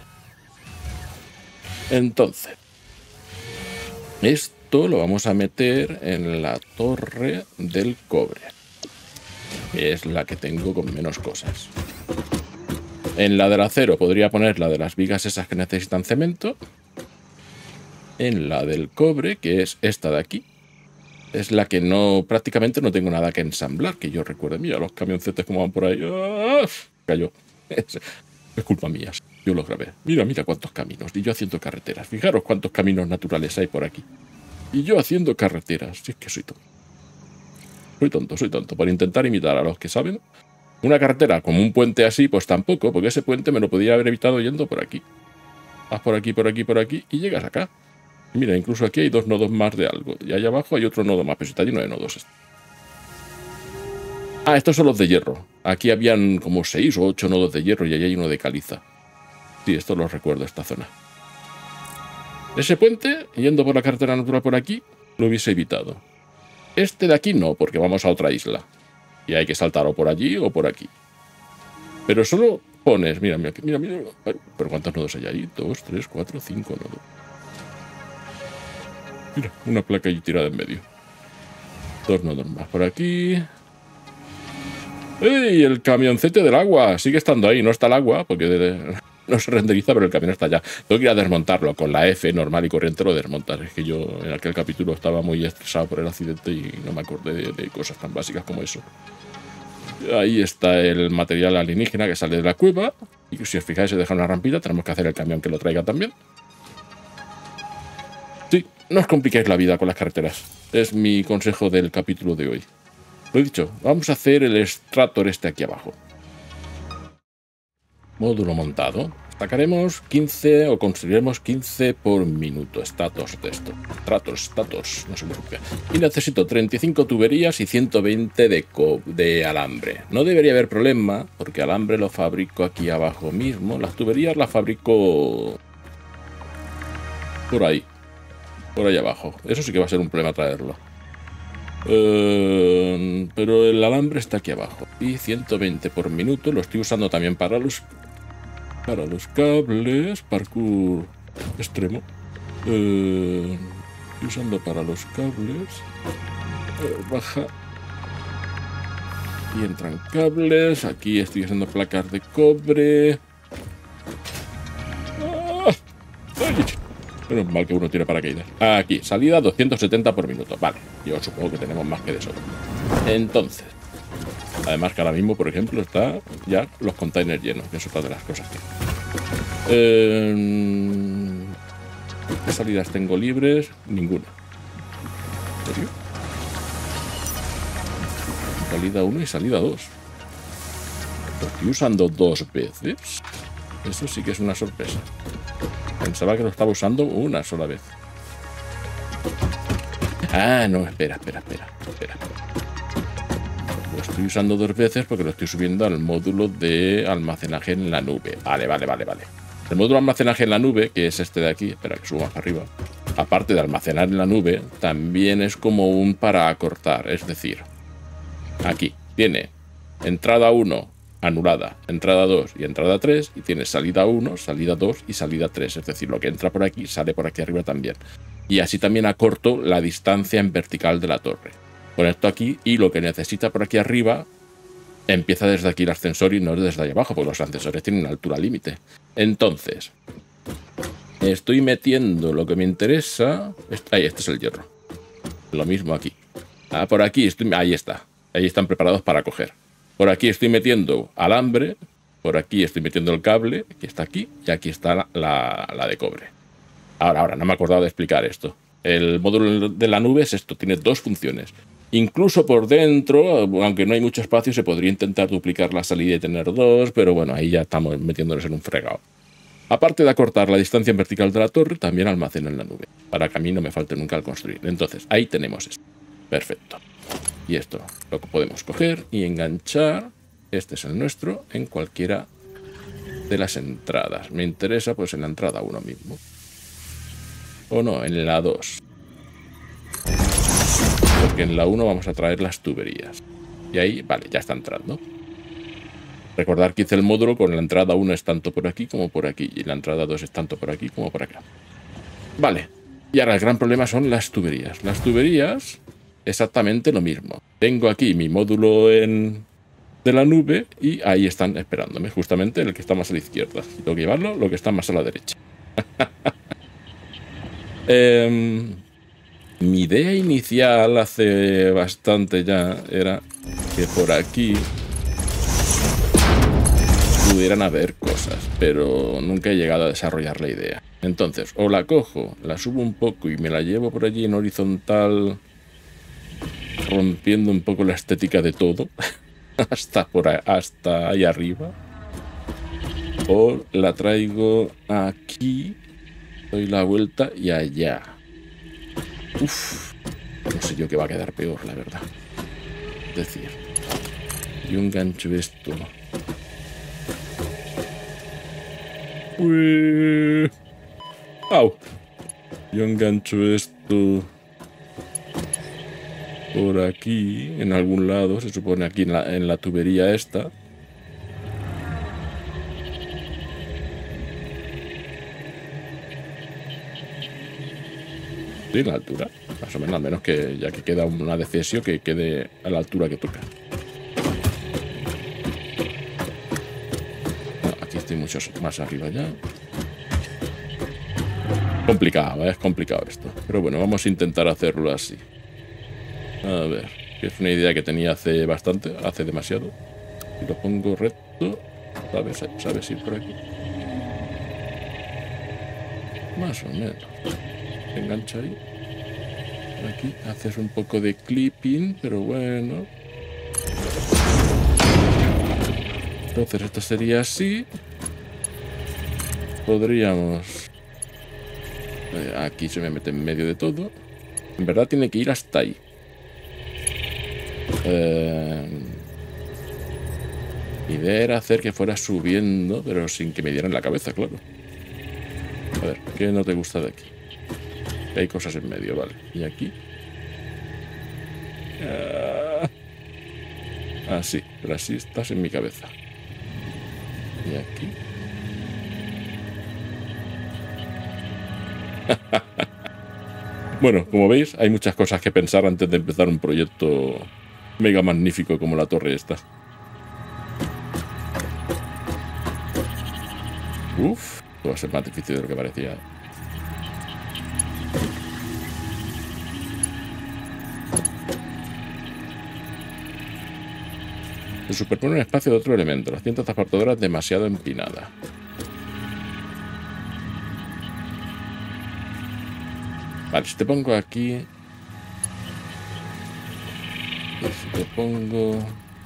[SPEAKER 1] Entonces, esto lo vamos a meter en la torre del cobre. Que es la que tengo con menos cosas. En la del acero podría poner la de las vigas esas que necesitan cemento. En la del cobre, que es esta de aquí, es la que no prácticamente no tengo nada que ensamblar, que yo recuerde. Mira los camioncetes como van por ahí. ¡Ah! Cayó. Es, es culpa mía. Yo lo grabé. Mira, mira cuántos caminos. Y yo haciendo carreteras. Fijaros cuántos caminos naturales hay por aquí. Y yo haciendo carreteras. Si es que soy tonto. Soy tonto, soy tonto. Por intentar imitar a los que saben. Una carretera como un puente así, pues tampoco, porque ese puente me lo podía haber evitado yendo por aquí. Vas por aquí, por aquí, por aquí y llegas acá. Y mira, incluso aquí hay dos nodos más de algo. Y allá abajo hay otro nodo más, pero está lleno de nodos. Ah, estos son los de hierro. Aquí habían como seis o ocho nodos de hierro y allá hay uno de caliza. Sí, esto lo recuerdo, esta zona. Ese puente, yendo por la carretera natural por aquí, lo hubiese evitado. Este de aquí no, porque vamos a otra isla. Y hay que saltar o por allí o por aquí. Pero solo pones... Mira, mira, mira, mira. ¿Pero cuántos nodos hay ahí? Dos, tres, cuatro, cinco nodos. Mira, una placa ahí tirada en medio. Dos nodos más por aquí. ¡Ey! El camioncete del agua. Sigue estando ahí. No está el agua porque no se renderiza, pero el camión está allá. Tengo que ir a desmontarlo. Con la F normal y corriente lo desmontar. Es que yo en aquel capítulo estaba muy estresado por el accidente y no me acordé de, de cosas tan básicas como eso. Ahí está el material alienígena que sale de la cueva. Y si os fijáis, se deja una rampita. Tenemos que hacer el camión que lo traiga también. Sí, no os compliquéis la vida con las carreteras. Es mi consejo del capítulo de hoy. Lo he dicho, vamos a hacer el extractor este aquí abajo. Módulo montado. Sacaremos quince o construiremos quince por minuto. Status de esto. Stratos, status, no sé por qué. Y necesito treinta y cinco tuberías y ciento veinte de, de alambre. No debería haber problema, porque alambre lo fabrico aquí abajo mismo. Las tuberías las fabrico por ahí. Por ahí abajo. Eso sí que va a ser un problema traerlo. Uh, pero el alambre está aquí abajo. Y ciento veinte por minuto. Lo estoy usando también para los para los cables. Parkour extremo. Uh, estoy usando para los cables. Uh, baja. Y entran cables. Aquí estoy haciendo placas de cobre. ¡Ah! ¡Ay! Menos mal que uno tiene paracaídas. Aquí, salida doscientos setenta por minuto. Vale, yo supongo que tenemos más que de sobra. Entonces, además que ahora mismo, por ejemplo, está ya los containers llenos. Que es otra de las cosas que... Eh, ¿Qué salidas tengo libres? Ninguna. ¿En serio? Salida uno y salida dos. ¿Lo estoy usando dos veces? Eso sí que es una sorpresa. Pensaba que lo estaba usando una sola vez. Ah, no, espera, espera, espera, espera. Lo estoy usando dos veces porque lo estoy subiendo al módulo de almacenaje en la nube. Vale, vale, vale, vale. El módulo de almacenaje en la nube, que es este de aquí, espera que suba más arriba, aparte de almacenar en la nube, también es como un para acortar. Es decir, aquí tiene entrada uno anulada, entrada dos y entrada tres, y tiene salida uno, salida dos y salida tres. Es decir, lo que entra por aquí sale por aquí arriba también. Y así también acorto la distancia en vertical de la torre. Con esto aquí, y lo que necesita por aquí arriba empieza desde aquí el ascensor y no desde ahí abajo, porque los ascensores tienen una altura límite. Entonces, estoy metiendo lo que me interesa. Ahí, este es el hierro. Lo mismo aquí. Ah, por aquí, estoy... ahí está. Ahí están preparados para coger. Por aquí estoy metiendo alambre, por aquí estoy metiendo el cable, que está aquí, y aquí está la, la, la de cobre. Ahora, ahora, no me he acordado de explicar esto. El módulo de la nube es esto, tiene dos funciones. Incluso por dentro, aunque no hay mucho espacio, se podría intentar duplicar la salida y tener dos, pero bueno, ahí ya estamos metiéndonos en un fregado. Aparte de acortar la distancia en vertical de la torre, también almaceno en la nube, para que a mí no me falte nunca al construir. Entonces, ahí tenemos esto. Perfecto. Y esto lo podemos coger y enganchar. Este es el nuestro en cualquiera de las entradas. Me interesa pues en la entrada uno mismo. O no, en la dos. Porque en la uno vamos a traer las tuberías. Y ahí, vale, ya está entrando. Recordar que hice el módulo con la entrada uno es tanto por aquí como por aquí. Y la entrada dos es tanto por aquí como por acá. Vale. Y ahora el gran problema son las tuberías. Las tuberías... exactamente lo mismo. Tengo aquí mi módulo en, de la nube y ahí están esperándome, justamente el que está más a la izquierda. Y tengo que llevarlo lo que está más a la derecha. eh, mi idea inicial hace bastante ya era que por aquí pudieran haber cosas, pero nunca he llegado a desarrollar la idea. Entonces, o la cojo, la subo un poco y me la llevo por allí en horizontal, rompiendo un poco la estética de todo hasta por ahí, hasta ahí arriba, o la traigo aquí, doy la vuelta y allá. Uf, no sé yo qué va a quedar peor, la verdad. Es decir, yo engancho esto. Uy. Au. Yo engancho esto por aquí, en algún lado, se supone aquí en la, en la tubería esta. Sí, la altura, más o menos, al menos que ya que queda una de cesio que quede a la altura que toca. No, aquí estoy mucho más arriba ya. Complicado, ¿eh? Es complicado esto. Pero bueno, vamos a intentar hacerlo así. A ver, que es una idea que tenía hace bastante, hace demasiado. Si lo pongo recto, ¿sabes? ¿Sabes ir por aquí? Más o menos. Se engancha ahí. Aquí haces un poco de clipping, pero bueno. Entonces esto sería así. Podríamos... Aquí se me mete en medio de todo. En verdad tiene que ir hasta ahí. Eh, mi idea era hacer que fuera subiendo, pero sin que me dieran la cabeza, claro. A ver, ¿qué no te gusta de aquí? Hay cosas en medio, vale. Y aquí. Ah, sí, pero así estás en mi cabeza. Y aquí. Bueno, como veis, hay muchas cosas que pensar antes de empezar un proyecto mega magnífico como la torre esta. Uf, va a ser más difícil de lo que parecía. Se superpone un espacio de otro elemento. La cinta transportadora es demasiado empinada. Vale, si te pongo aquí... Y si te pongo...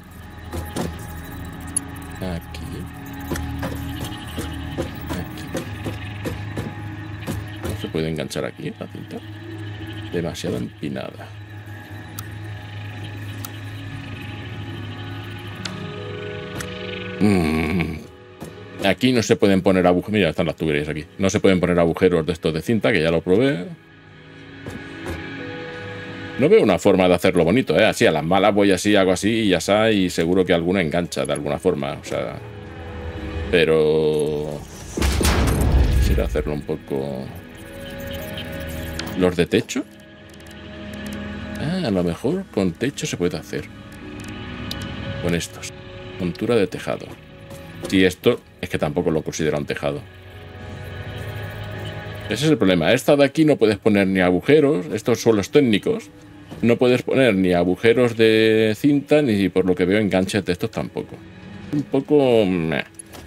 [SPEAKER 1] Aquí... Aquí... No se puede enganchar aquí la cinta. Demasiado empinada. Mm. Aquí no se pueden poner agujeros. Mira, están las tuberías aquí. No se pueden poner agujeros de estos de cinta, que ya lo probé. No veo una forma de hacerlo bonito, ¿eh? Así a las malas voy así, hago así y ya está. Y seguro que alguna engancha de alguna forma. O sea... Pero... Quisiera hacerlo un poco... ¿Los de techo? Ah, a lo mejor con techo se puede hacer. Con estos. Montura de tejado. Y esto es que tampoco lo considero un tejado. Ese es el problema. Esta de aquí no puedes poner ni agujeros. Estos son los técnicos. No puedes poner ni agujeros de cinta, ni por lo que veo enganches de estos tampoco. Un poco... Meh.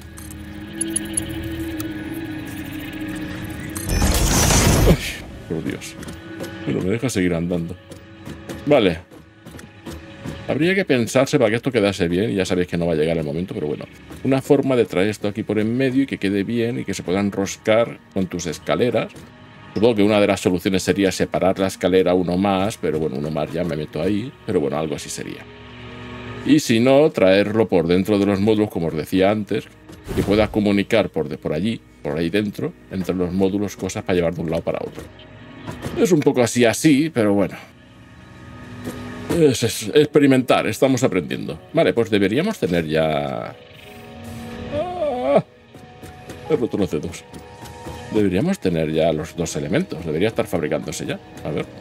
[SPEAKER 1] Ay, por Dios. Bueno, me deja seguir andando. Vale. Habría que pensarse para que esto quedase bien. Ya sabéis que no va a llegar el momento, pero bueno. Una forma de traer esto aquí por en medio y que quede bien y que se pueda enroscar con tus escaleras. Supongo que una de las soluciones sería separar la escalera uno más, pero bueno, uno más ya me meto ahí. Pero bueno, algo así sería. Y si no, traerlo por dentro de los módulos, como os decía antes, que pueda comunicar por, de, por allí, por ahí dentro, entre los módulos, cosas para llevar de un lado para otro. Es un poco así, así, pero bueno. Es, es experimentar, estamos aprendiendo. Vale, pues deberíamos tener ya... ¡Ah! He roto los dedos. Deberíamos tener ya los dos elementos. Debería estar fabricándose ya. A ver.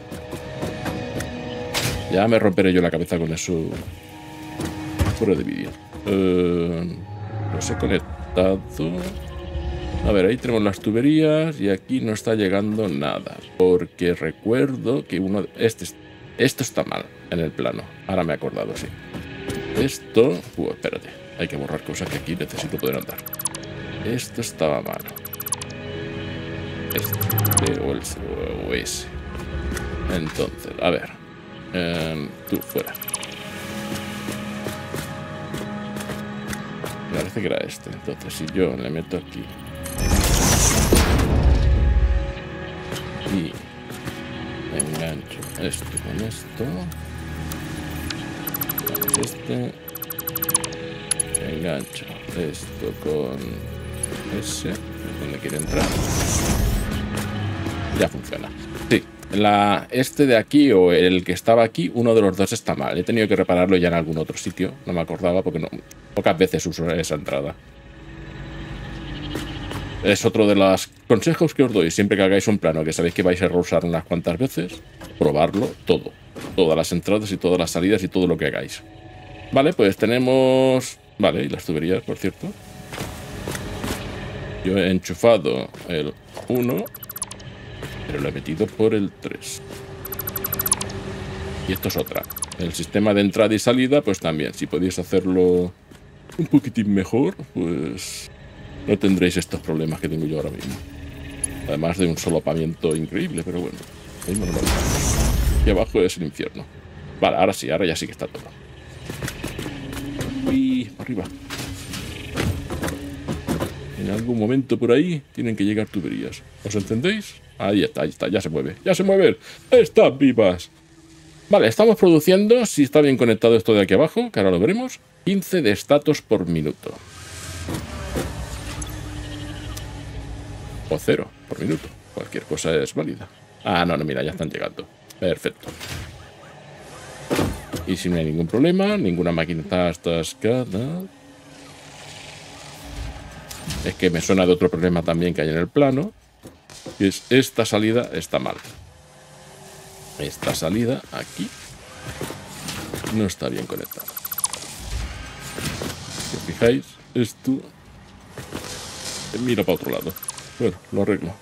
[SPEAKER 1] Ya me romperé yo la cabeza con eso. Fuera de vídeo. Eh, los he conectado. A ver, ahí tenemos las tuberías y aquí no está llegando nada. Porque recuerdo que uno... Este, esto está mal en el plano. Ahora me he acordado, sí. Esto... Uh, espérate. Hay que borrar cosas que aquí necesito poder andar. Esto estaba mal. Este o, el, o ese. Entonces, a ver. Eh, tú, fuera. Me parece que era este. Entonces, si yo le meto aquí. Y engancho esto con esto. Este. Engancho esto con ese. Donde quiere entrar. Ya funciona. Sí, la, este de aquí o el que estaba aquí, uno de los dos está mal. He tenido que repararlo ya en algún otro sitio. No me acordaba porque no, pocas veces uso esa entrada. Es otro de los consejos que os doy. Siempre que hagáis un plano que sabéis que vais a reusar unas cuantas veces, probarlo todo. Todas las entradas y todas las salidas y todo lo que hagáis. Vale, pues tenemos... Vale, y las tuberías, por cierto. Yo he enchufado el uno, pero lo he metido por el tres. Y esto es otra. El sistema de entrada y salida, pues también. Si podéis hacerlo un poquitín mejor, pues no tendréis estos problemas que tengo yo ahora mismo. Además de un solapamiento increíble, pero bueno. Ahí no lo vamos. Y abajo es el infierno. Vale, ahora sí, ahora ya sí que está todo. Uy, arriba. En algún momento por ahí tienen que llegar tuberías. ¿Os entendéis? Ahí está, ahí está, ya se mueve. ¡Ya se mueven! ¡Están vivas! Vale, estamos produciendo, si está bien conectado esto de aquí abajo, que ahora lo veremos, quince de estatos por minuto. O cero por minuto. Cualquier cosa es válida. Ah, no, no, mira, ya están llegando. Perfecto. Y si no hay ningún problema, ninguna máquina está atascada. Es que me suena de otro problema también que hay en el plano. Y es esta salida está mal. Esta salida aquí no está bien conectada. Si os fijáis, esto mira para otro lado. Bueno, lo arreglo.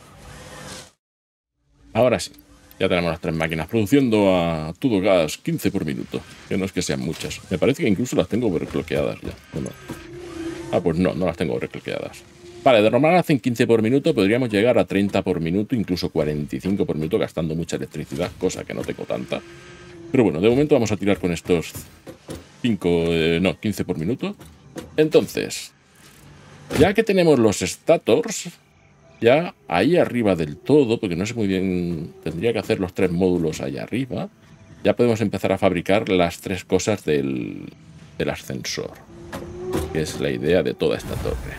[SPEAKER 1] Ahora sí, ya tenemos las tres máquinas produciendo a todo gas quince por minuto. Que no es que sean muchas. Me parece que incluso las tengo overclockeadas ya. ¿O no? Ah, pues no, no las tengo overclockeadas. Vale, de normal hacen quince por minuto, podríamos llegar a treinta por minuto, incluso cuarenta y cinco por minuto, gastando mucha electricidad, cosa que no tengo tanta. Pero bueno, de momento vamos a tirar con estos cinco, eh, no, quince por minuto. Entonces, ya que tenemos los stators, ya ahí arriba del todo, porque no sé muy bien, tendría que hacer los tres módulos ahí arriba, ya podemos empezar a fabricar las tres cosas del, del ascensor, que es la idea de toda esta torre.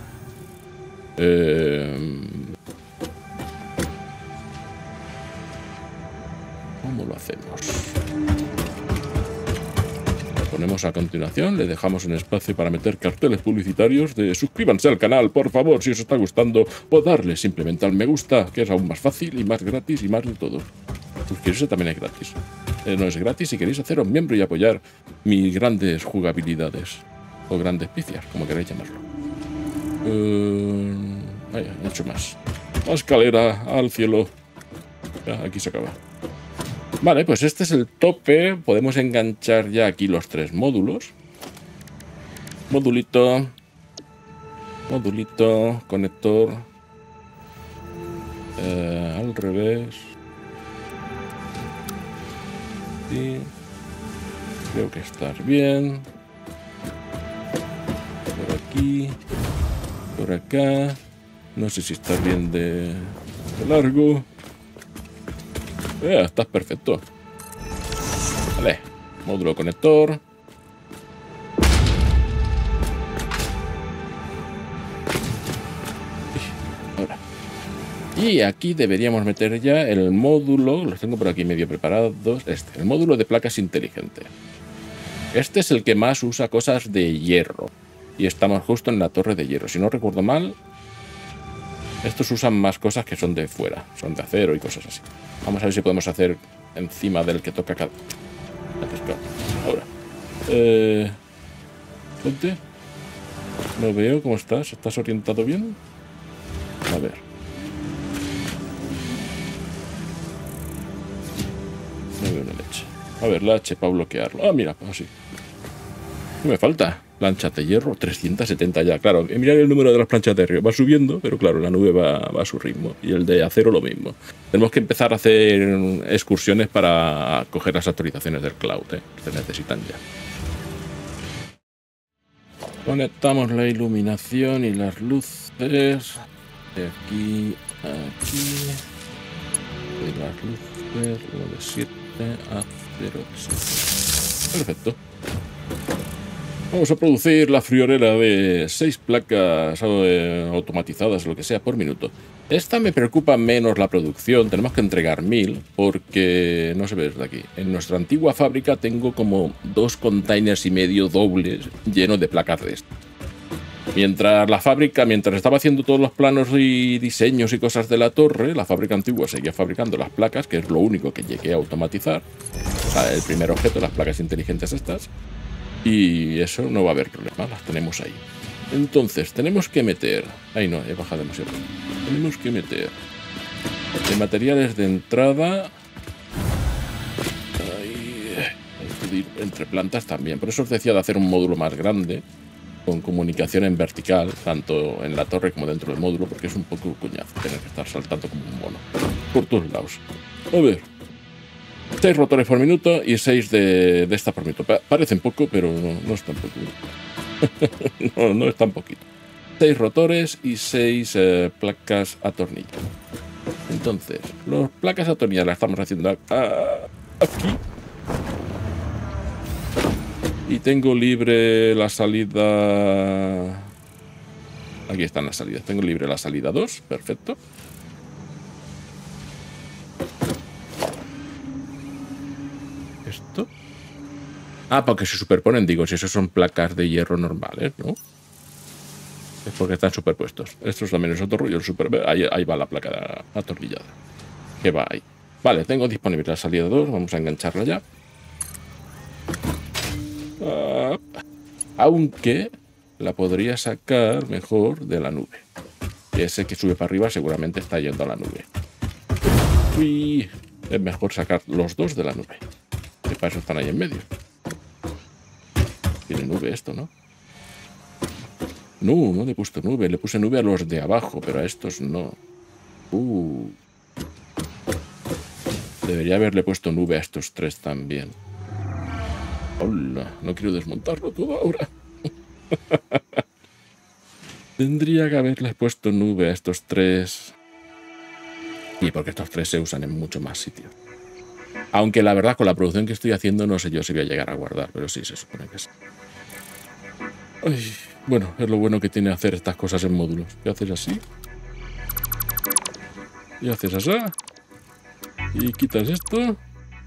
[SPEAKER 1] Eh, ¿Cómo lo hacemos? Lo ponemos a continuación, le dejamos un espacio para meter carteles publicitarios de suscríbanse al canal, por favor, si os está gustando, o darle simplemente al me gusta, que es aún más fácil y más gratis y más de todo. Suscribirse también es gratis. Eh, no es gratis si queréis haceros miembro y apoyar mis grandes jugabilidades, o grandes picias, como queráis llamarlo. Uh, vaya, he hecho más. La escalera al cielo. Ya, aquí se acaba. Vale, pues este es el tope. Podemos enganchar ya aquí los tres módulos. Modulito. Modulito. Conector. Eh, al revés. Sí. Creo que está bien. Por aquí. Por acá. No sé si está bien de, de largo. Eh, estás perfecto. Vale. Módulo conector. Ahora. Y aquí deberíamos meter ya el módulo. Los tengo por aquí medio preparados. Este. El módulo de placas inteligente. Este es el que más usa cosas de hierro. Y estamos justo en la torre de hierro. Si no recuerdo mal, estos usan más cosas que son de fuera. Son de acero y cosas así. Vamos a ver si podemos hacer encima del que toca cada... Ahora. Eh... Ponte. No veo cómo estás. ¿Estás orientado bien? A ver. No veo una leche. A ver, la H para bloquearlo. Ah, mira, así. ¿Qué me falta? Planchas de hierro, trescientos setenta ya. Claro, mirad el número de las planchas de hierro. Va subiendo, pero claro, la nube va, va a su ritmo. Y el de acero lo mismo. Tenemos que empezar a hacer excursiones para coger las actualizaciones del cloud, ¿eh? Se necesitan ya. Conectamos la iluminación y las luces. De aquí a aquí. De las luces, uno de siete a cero de siete. Perfecto. Vamos a producir la friolera de seis placas eh, automatizadas, lo que sea, por minuto. Esta me preocupa menos la producción. Tenemos que entregar mil porque, no se ve desde aquí, en nuestra antigua fábrica tengo como dos containers y medio dobles llenos de placas de estas. Mientras la fábrica, mientras estaba haciendo todos los planos y diseños y cosas de la torre, la fábrica antigua seguía fabricando las placas, que es lo único que llegué a automatizar. O sea, el primer objeto, las placas inteligentes estas. Y eso no va a haber problema, las tenemos ahí. Entonces, tenemos que meter... Ay, no, he bajado demasiado. Tenemos que meter de materiales de entrada... Ay, entre plantas también. Por eso os decía de hacer un módulo más grande, con comunicación en vertical, tanto en la torre como dentro del módulo, porque es un poco coñazo tener que estar saltando como un mono por todos lados. A ver... seis rotores por minuto y seis de, de esta por minuto. Parecen poco, pero no, no es tan poco. no, no es tan poquito. seis rotores y seis eh, placas atornilladas. Entonces, las placas atornilladas las estamos haciendo a, a, aquí. Y tengo libre la salida... Aquí están las salidas. Tengo libre la salida dos. Perfecto. Esto. Ah, porque se superponen, digo, si esos son placas de hierro normales, ¿no? Es porque están superpuestos. Esto también es otro rollo, el super... Ahí, ahí va la placa atornillada. Que va ahí. Vale, tengo disponible la salida dos, vamos a engancharla ya. Uh, aunque la podría sacar mejor de la nube. Y ese que sube para arriba seguramente está yendo a la nube. Uy, es mejor sacar los dos de la nube. Que para eso están ahí en medio. Tiene nube esto, ¿no? No, no le he puesto nube. Le puse nube a los de abajo, pero a estos no. Uh. Debería haberle puesto nube a estos tres también. Hola, no quiero desmontarlo todo ahora. Tendría que haberles puesto nube a estos tres. Y porque estos tres se usan en mucho más sitios. Aunque la verdad, con la producción que estoy haciendo, no sé yo si voy a llegar a guardar, pero sí, se supone que sí. Ay, bueno, es lo bueno que tiene hacer estas cosas en módulos. Y haces así. Y haces así. Y quitas esto.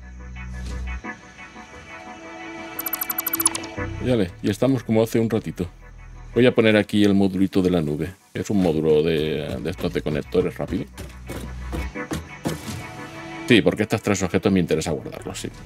[SPEAKER 1] Y vale, y estamos como hace un ratito. Voy a poner aquí el modulito de la nube. Es un módulo de, de estos de conectores rápido. Sí, porque estos tres objetos me interesa guardarlos, sí.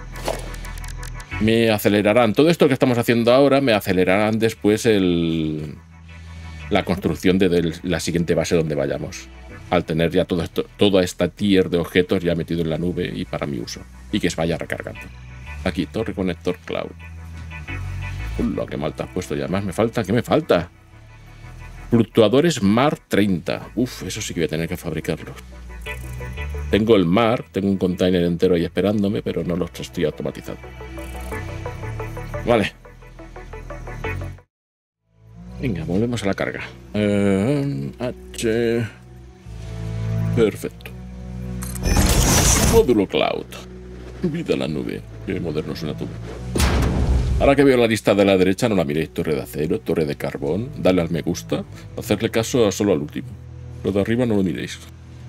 [SPEAKER 1] Me acelerarán. Todo esto que estamos haciendo ahora me acelerarán después el, la construcción de, de la siguiente base donde vayamos. Al tener ya todo esto, toda esta tier de objetos ya metido en la nube y para mi uso. Y que se vaya recargando. Aquí, torre conector cloud. Uy, qué mal te has puesto. Y además me falta, ¿qué me falta? Fluctuadores Mar treinta. Uf, eso sí que voy a tener que fabricarlos. Tengo el Mar, tengo un container entero ahí esperándome, pero no los estoy automatizando. Vale. Venga, volvemos a la carga. Uh, H. Perfecto. Módulo cloud. Vida a la nube. Qué moderno suena todo. Ahora que veo la lista de la derecha, no la miréis. Torre de acero, torre de carbón. Dale al me gusta. Hacerle caso solo al último. Lo de arriba no lo miréis.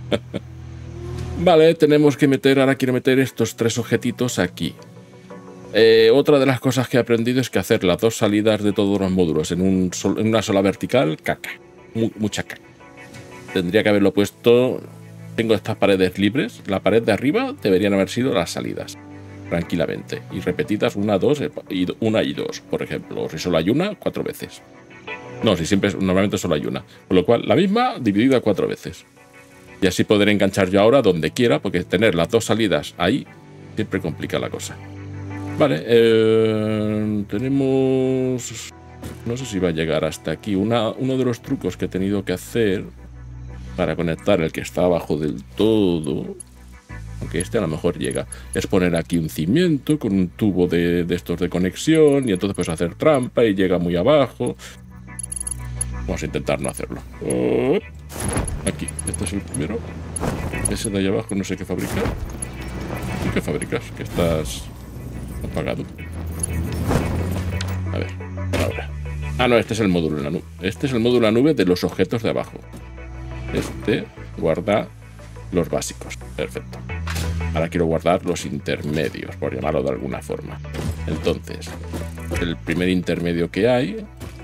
[SPEAKER 1] Vale, tenemos que meter, ahora quiero meter estos tres objetitos aquí. Eh, otra de las cosas que he aprendido es que hacer las dos salidas de todos los módulos en, un sol, en una sola vertical, caca. Mu mucha caca. Tendría que haberlo puesto... Tengo estas paredes libres. La pared de arriba deberían haber sido las salidas. Tranquilamente. Y repetidas una, dos, y una y dos, por ejemplo. O si solo hay una, cuatro veces. No, si siempre, normalmente solo hay una. Con lo cual, la misma dividida cuatro veces. Y así podré enganchar yo ahora donde quiera, porque tener las dos salidas ahí siempre complica la cosa. Vale, eh, tenemos... No sé si va a llegar hasta aquí. Una, uno de los trucos que he tenido que hacer para conectar el que está abajo del todo, aunque este a lo mejor llega, es poner aquí un cimiento con un tubo de, de estos de conexión y entonces pues hacer trampa y llega muy abajo. Vamos a intentar no hacerlo. Oh. Aquí, este es el primero. Ese de ahí abajo no sé qué fabricar. ¿Y qué fabricas? Que estás apagado. A ver, ahora. Ah, no, este es el módulo de la nube. Este es el módulo de la nube de los objetos de abajo. Este guarda los básicos. Perfecto. Ahora quiero guardar los intermedios, por llamarlo de alguna forma. Entonces, el primer intermedio que hay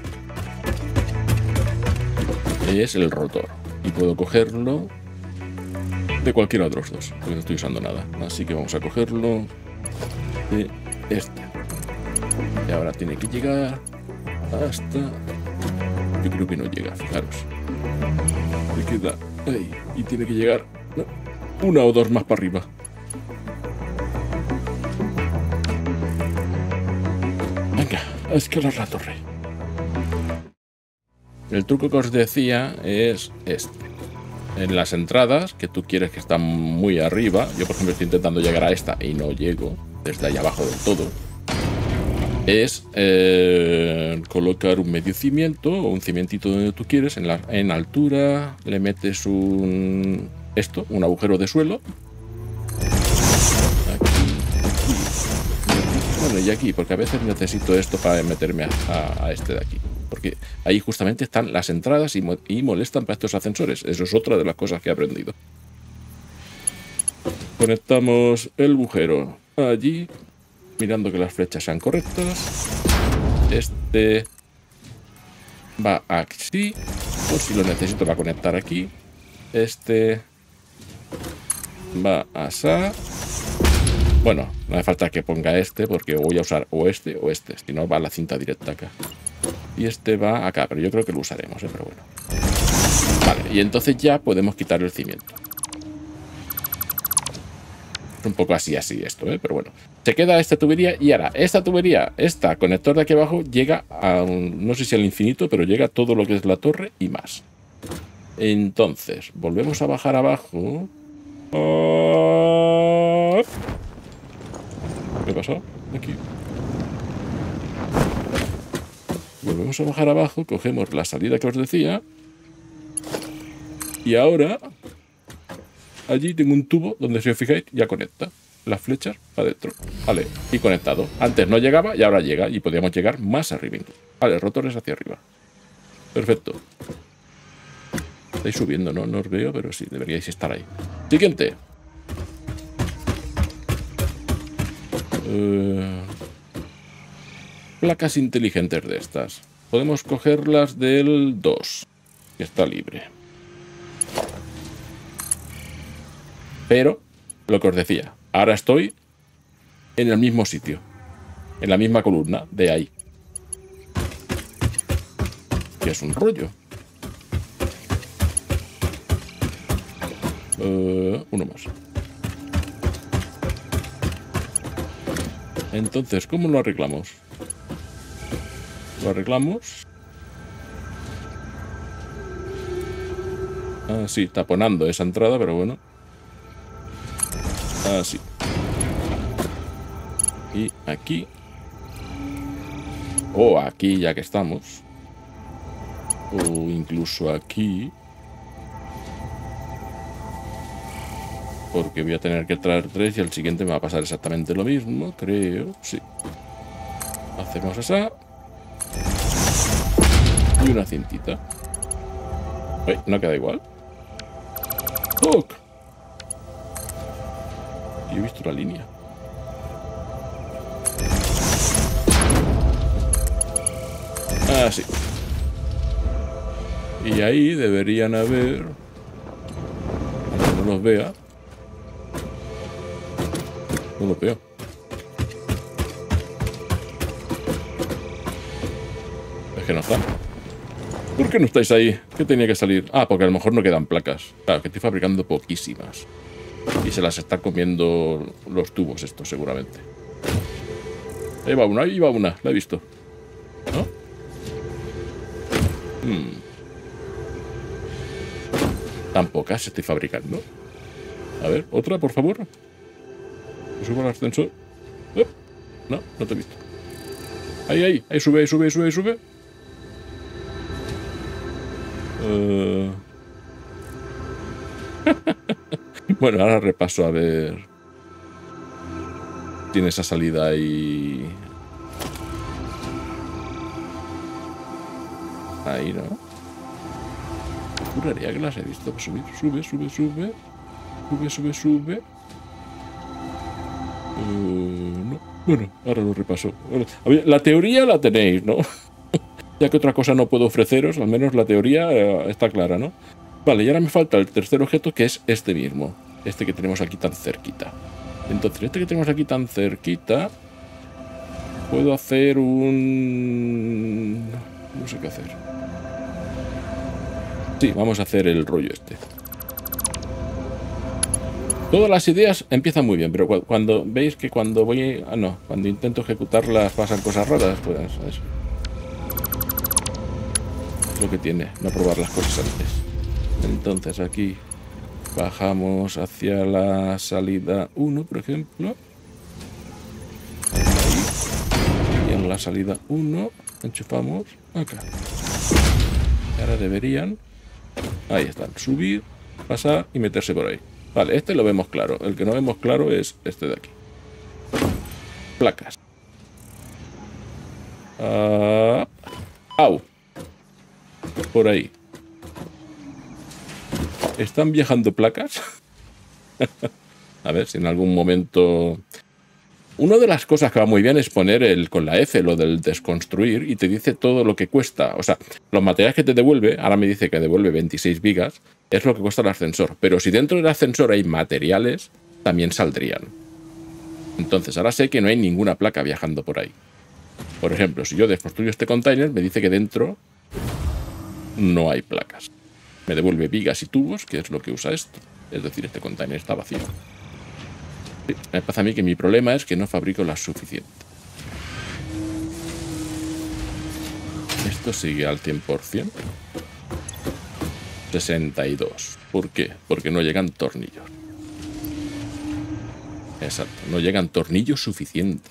[SPEAKER 1] es el rotor. Y puedo cogerlo de cualquiera de los dos, porque no estoy usando nada. Así que vamos a cogerlo de este. Y ahora tiene que llegar hasta... Yo creo que no llega, fijaros. Me queda ahí. Y tiene que llegar ¿no? una o dos más para arriba. Venga, a escalar la torre. El truco que os decía es este. En las entradas, que tú quieres que están muy arriba, yo por ejemplo estoy intentando llegar a esta y no llego, desde ahí abajo del todo, es eh, colocar un medio cimiento o un cimientito donde tú quieres, en, la, en altura, le metes un... esto, un agujero de suelo. Aquí, aquí. Bueno, y aquí, porque a veces necesito esto para meterme a, a, a este de aquí. Porque ahí justamente están las entradas y, mo y molestan para estos ascensores. Eso es otra de las cosas que he aprendido. Conectamos el agujero allí mirando que las flechas sean correctas. Este va aquí, por si lo necesito para conectar aquí. Este va así. Bueno, no hace falta que ponga este, porque voy a usar o este o este, si no va la cinta directa acá. Y este va acá, pero yo creo que lo usaremos, ¿eh? Pero bueno. Vale, y entonces ya podemos quitar el cimiento. Es un poco así, así esto, ¿eh? Pero bueno. Se queda esta tubería y ahora esta tubería, esta conector de aquí abajo, llega a un, no sé si al infinito, pero llega a todo lo que es la torre y más. Entonces, volvemos a bajar abajo. Oh. ¿Qué pasó? Aquí. Volvemos a bajar abajo, cogemos la salida que os decía. Y ahora, allí tengo un tubo donde, si os fijáis, ya conecta las flechas para adentro. Vale, y conectado. Antes no llegaba y ahora llega. Y podríamos llegar más arriba. Vale, rotores hacia arriba. Perfecto. Estáis subiendo, ¿no? No os veo, pero sí, deberíais estar ahí. Siguiente. Uh, placas inteligentes de estas. Podemos cogerlas del dos, que está libre. Pero, lo que os decía, ahora estoy en el mismo sitio. En la misma columna de ahí. Que es un rollo. Uh, uno más. Entonces, ¿cómo lo arreglamos? Lo arreglamos. Ah, sí, taponando esa entrada, pero bueno. Así. Y aquí. O aquí, ya que estamos. O incluso aquí. Porque voy a tener que traer tres y al siguiente me va a pasar exactamente lo mismo, creo. Sí. Hacemos esa. Y una cintita. Uy, no queda igual. ¡Fuck! Yo he visto la línea. Ah, sí. Y ahí deberían haber... Aunque no los vea. No lo veo. Es que no están. ¿Por qué no estáis ahí? ¿Qué tenía que salir? Ah, porque a lo mejor no quedan placas. Claro, que estoy fabricando poquísimas. Y se las está comiendo los tubos estos, seguramente. Ahí va una, ahí va una. La he visto. ¿No? Hmm. Tan pocas estoy fabricando. A ver, otra, por favor. Subo al ascensor. Oh, no, no te he visto. Ahí, ahí, ahí sube, ahí sube, ahí sube, ahí sube. Uh... Bueno, ahora repaso a ver. Tiene esa salida ahí. Ahí, ¿no? Juraría que las he visto. Subir, sube, sube, sube. Sube, sube, sube. Uh, no. Bueno, ahora lo repaso. La teoría la tenéis, ¿no? Ya que otra cosa no puedo ofreceros, al menos la teoría eh, está clara, ¿no? Vale, y ahora me falta el tercer objeto, que es este mismo. Este que tenemos aquí tan cerquita. Entonces, este que tenemos aquí tan cerquita... Puedo hacer un... No sé qué hacer. Sí, vamos a hacer el rollo este. Todas las ideas empiezan muy bien, pero cuando veis que cuando voy... Ah, no, cuando intento ejecutarlas pasan cosas raras, pues eso. Es lo que tiene, no probar las cosas antes. Entonces aquí bajamos hacia la salida uno, por ejemplo. Ahí. Y en la salida uno enchufamos acá. Y ahora deberían... Ahí están, subir, pasar y meterse por ahí. Vale, este lo vemos claro. El que no vemos claro es este de aquí. Placas. Uh, ¡Au! Por ahí. ¿Están viajando placas? A ver si en algún momento Una de las cosas que va muy bien es poner el con la F lo del desconstruir y te dice todo lo que cuesta. O sea, los materiales que te devuelve, ahora me dice que devuelve veintiséis vigas, es lo que cuesta el ascensor. Pero si dentro del ascensor hay materiales, también saldrían. Entonces, ahora sé que no hay ninguna placa viajando por ahí. Por ejemplo, si yo desconstruyo este container, me dice que dentro no hay placas. Me devuelve vigas y tubos, que es lo que usa esto. Es decir, este container está vacío. Sí, me pasa a mí que mi problema es que no fabrico las suficientes. Esto sigue al cien por cien. sesenta y dos. ¿Por qué? Porque no llegan tornillos. Exacto, no llegan tornillos suficientes.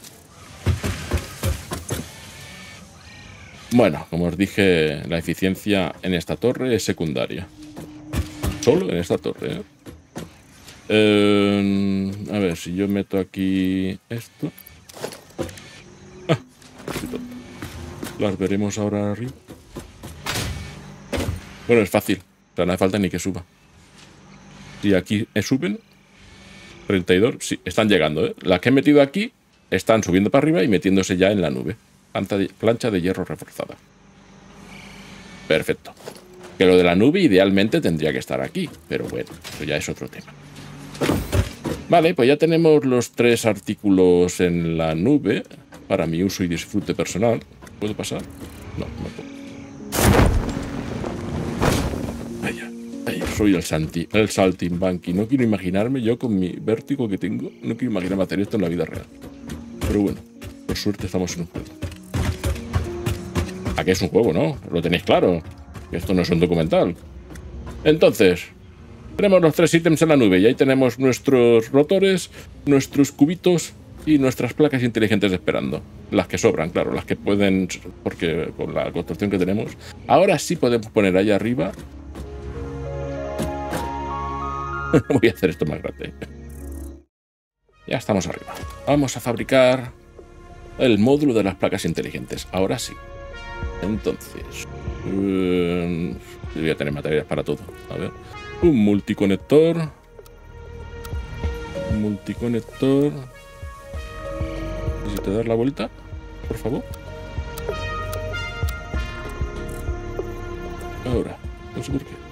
[SPEAKER 1] Bueno, como os dije, la eficiencia en esta torre es secundaria. Solo en esta torre, ¿eh? Eh, a ver, si yo meto aquí esto. Ah, las veremos ahora arriba. Bueno, es fácil. O sea, no hace falta ni que suba. Si aquí suben, treinta y dos, sí, están llegando, ¿eh? Las que he metido aquí están subiendo para arriba y metiéndose ya en la nube. Plancha de hierro reforzada. Perfecto. Que lo de la nube idealmente tendría que estar aquí, pero bueno, eso ya es otro tema. Vale, pues ya tenemos los tres artículos en la nube para mi uso y disfrute personal. ¿Puedo pasar? No, no puedo. Vaya, vaya, soy el, Santi, el saltimbanqui. No quiero imaginarme yo con mi vértigo que tengo. No quiero imaginarme hacer esto en la vida real. Pero bueno, por suerte estamos en un juego. Aquí es un juego, ¿no? Lo tenéis claro. Esto no es un documental. Entonces, tenemos los tres ítems en la nube y ahí tenemos nuestros rotores, nuestros cubitos y nuestras placas inteligentes esperando. Las que sobran, claro, las que pueden, porque con la construcción que tenemos. Ahora sí podemos poner ahí arriba. Voy a hacer esto más grande. Ya estamos arriba. Vamos a fabricar el módulo de las placas inteligentes. Ahora sí. Entonces, um, voy a tener materiales para todo. A ver, un multiconector. Un multiconector. ¿Necesito dar la vuelta? Por favor. Ahora, no sé por qué.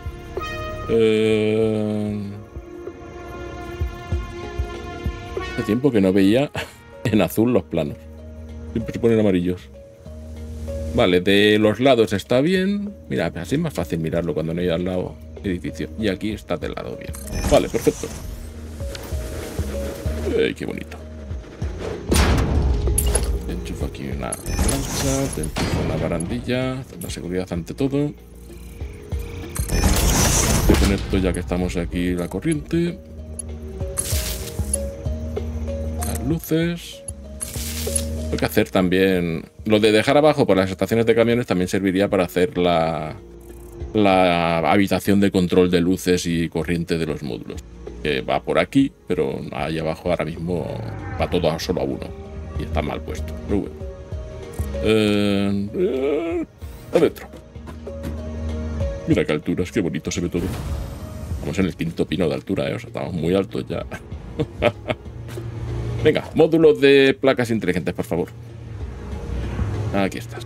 [SPEAKER 1] Eh... Hace tiempo que no veía en azul los planos. Siempre se ponen amarillos. Vale, de los lados está bien. Mira, así es más fácil mirarlo cuando no hay al lado edificio. Y aquí está del lado bien. Vale, perfecto. ¡Ay, qué bonito! Te enchufo aquí una plancha, te enchufo una barandilla, la seguridad ante todo. Voy a poner esto ya que estamos aquí la corriente. Las luces. Hay que hacer también... Lo de dejar abajo por las estaciones de camiones también serviría para hacer la, la habitación de control de luces y corriente de los módulos. Que va por aquí, pero ahí abajo ahora mismo va todo solo a uno. Y está mal puesto. Pero bueno. Eh, eh, adentro. Mira qué alturas, qué bonito se ve todo. Estamos en el quinto pino de altura, ¿eh? O sea, estamos muy altos ya. Venga, módulo de placas inteligentes, por favor. Aquí estás.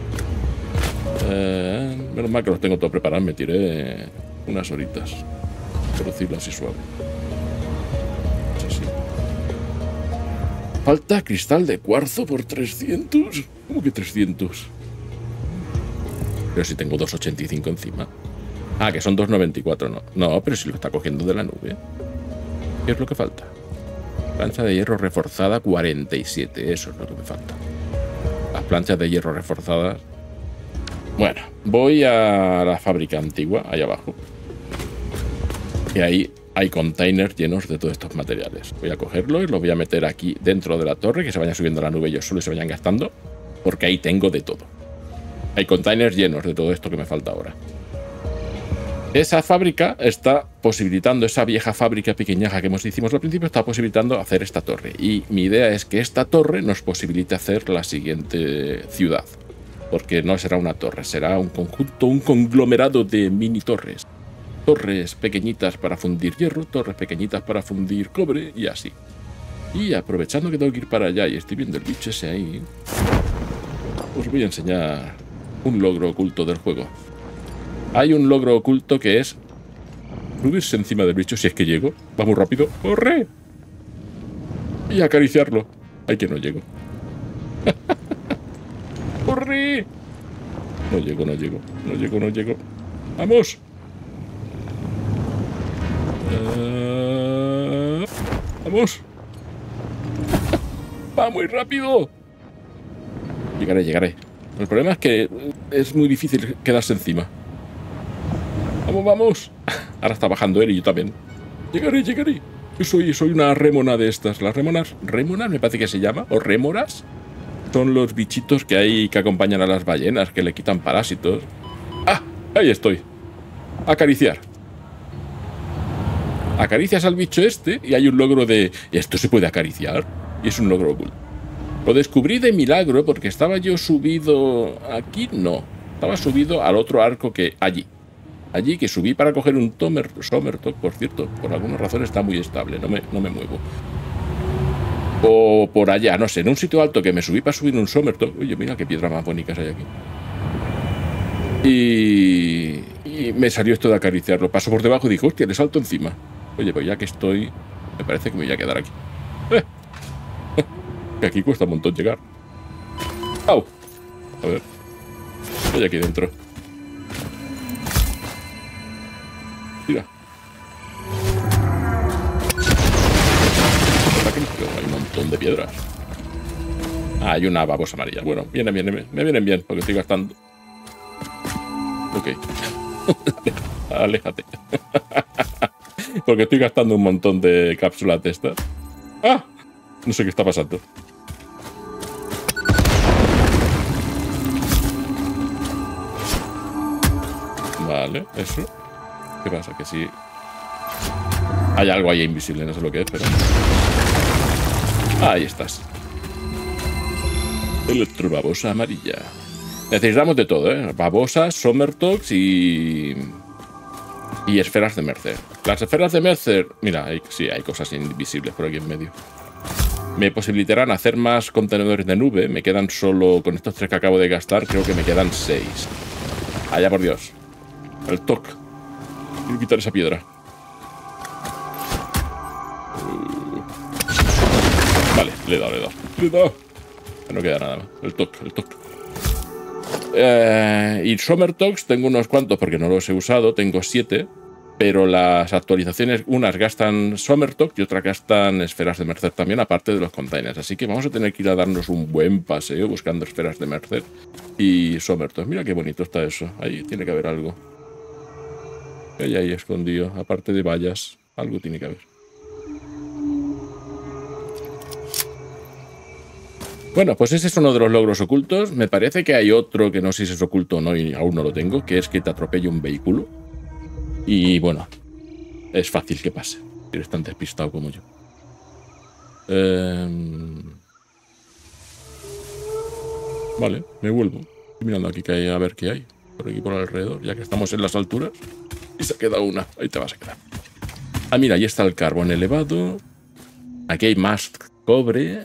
[SPEAKER 1] Eh, menos mal que los tengo todo preparados. Me tiré unas horitas. Por decirlo así suave. Así. Falta cristal de cuarzo por trescientos. ¿Cómo que trescientos? Pero si tengo doscientos ochenta y cinco encima. Ah, que son doscientos noventa y cuatro, no. No, pero si lo está cogiendo de la nube. ¿Qué es lo que falta? Plancha de hierro reforzada cuarenta y siete. Eso es lo que me falta. Las planchas de hierro reforzadas. Bueno, voy a la fábrica antigua, ahí abajo. Y ahí hay containers llenos de todos estos materiales. Voy a cogerlos y los voy a meter aquí dentro de la torre, que se vayan subiendo a la nube ellos solo y se vayan gastando. Porque ahí tengo de todo. Hay containers llenos de todo esto que me falta ahora. Esa fábrica está posibilitando, esa vieja fábrica pequeñaja que hemos hicimos al principio, está posibilitando hacer esta torre. Y mi idea es que esta torre nos posibilite hacer la siguiente ciudad. Porque no será una torre, será un conjunto, un conglomerado de mini torres. Torres pequeñitas para fundir hierro, torres pequeñitas para fundir cobre y así. Y aprovechando que tengo que ir para allá y estoy viendo el bicho ese ahí, os voy a enseñar un logro oculto del juego. Hay un logro oculto que es subirse encima del bicho si es que llego. Vamos rápido. ¡Corre! Y acariciarlo. Ay, que no llego. ¡Corre! No llego, no llego. No llego, no llego. ¡Vamos! Uh, ¡Vamos! ¡Va muy rápido! Llegaré, llegaré. El problema es que es muy difícil quedarse encima. ¡Vamos, vamos! Ahora está bajando él y yo también. Llegaré, llegaré. Yo soy, soy una rémona de estas. Las rémonas... ¿Rémonas me parece que se llama? ¿O rémoras? Son los bichitos que hay que acompañan a las ballenas, que le quitan parásitos. ¡Ah! Ahí estoy. Acariciar. Acaricias al bicho este y hay un logro de... ¿Esto se puede acariciar? Y es un logro oculto. Lo descubrí de milagro porque estaba yo subido... Aquí no. Estaba subido al otro arco que... Allí. Allí que subí para coger un Tomer... Somertok, por cierto. Por alguna razón está muy estable. No me, no me muevo. O por allá, no sé, en un sitio alto que me subí para subir un Somertok. Oye, mira qué piedras más bonitas hay aquí. Y, y me salió esto de acariciarlo. Paso por debajo y dije, hostia, le salto encima. Oye, pues ya que estoy, me parece que me voy a quedar aquí. Eh. Que aquí cuesta un montón llegar. ¡Au! A ver. Estoy aquí dentro. Mira. Hay un montón de piedras. Ah, hay una babosa amarilla. Bueno, vienen, vienen, me vienen bien, porque estoy gastando. Ok. Aléjate. Porque estoy gastando un montón de cápsulas de estas. ¡Ah! No sé qué está pasando. Vale, eso. ¿Qué pasa? Que sí. Hay algo ahí invisible, no sé lo que es, pero... Ahí estás. Electrobabosa amarilla. Necesitamos de todo, ¿eh? Babosas, Somertoks y... Y esferas de Mercer. Las esferas de Mercer... Mira, hay, sí, hay cosas invisibles por aquí en medio. Me posibilitarán hacer más contenedores de nube. Me quedan solo... Con estos tres que acabo de gastar, creo que me quedan seis. Allá por Dios. El toc. Quiero quitar esa piedra. Vale, le he dado, le he dado. Le he dado. No queda nada más. El toque, el toque. Eh, y Somertoks tengo unos cuantos porque no los he usado. Tengo siete. Pero las actualizaciones, unas gastan Somertok y otras gastan esferas de Mercer también, aparte de los containers. Así que vamos a tener que ir a darnos un buen paseo buscando esferas de Mercer y Somertok. Mira qué bonito está eso. Ahí tiene que haber algo. ¿Qué hay ahí escondido? Aparte de vallas, algo tiene que haber. Bueno, pues ese es uno de los logros ocultos. Me parece que hay otro que no sé si es oculto o no y aún no lo tengo, que es que te atropelle un vehículo. Y bueno, es fácil que pase, si eres tan despistado como yo. Eh... Vale, me vuelvo. Estoy mirando aquí que hay, a ver qué hay. Por aquí por alrededor, ya que estamos en las alturas. Y se queda una. Ahí te vas a quedar. Ah, mira, ahí está el carbón elevado. Aquí hay más cobre.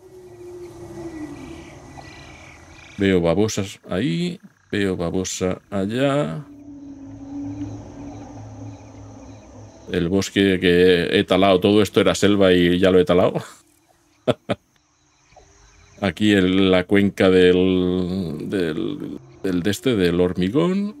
[SPEAKER 1] Veo babosas ahí. Veo babosa allá. El bosque que he talado, todo esto era selva y ya lo he talado. Aquí en la cuenca del, del, del de este, del hormigón.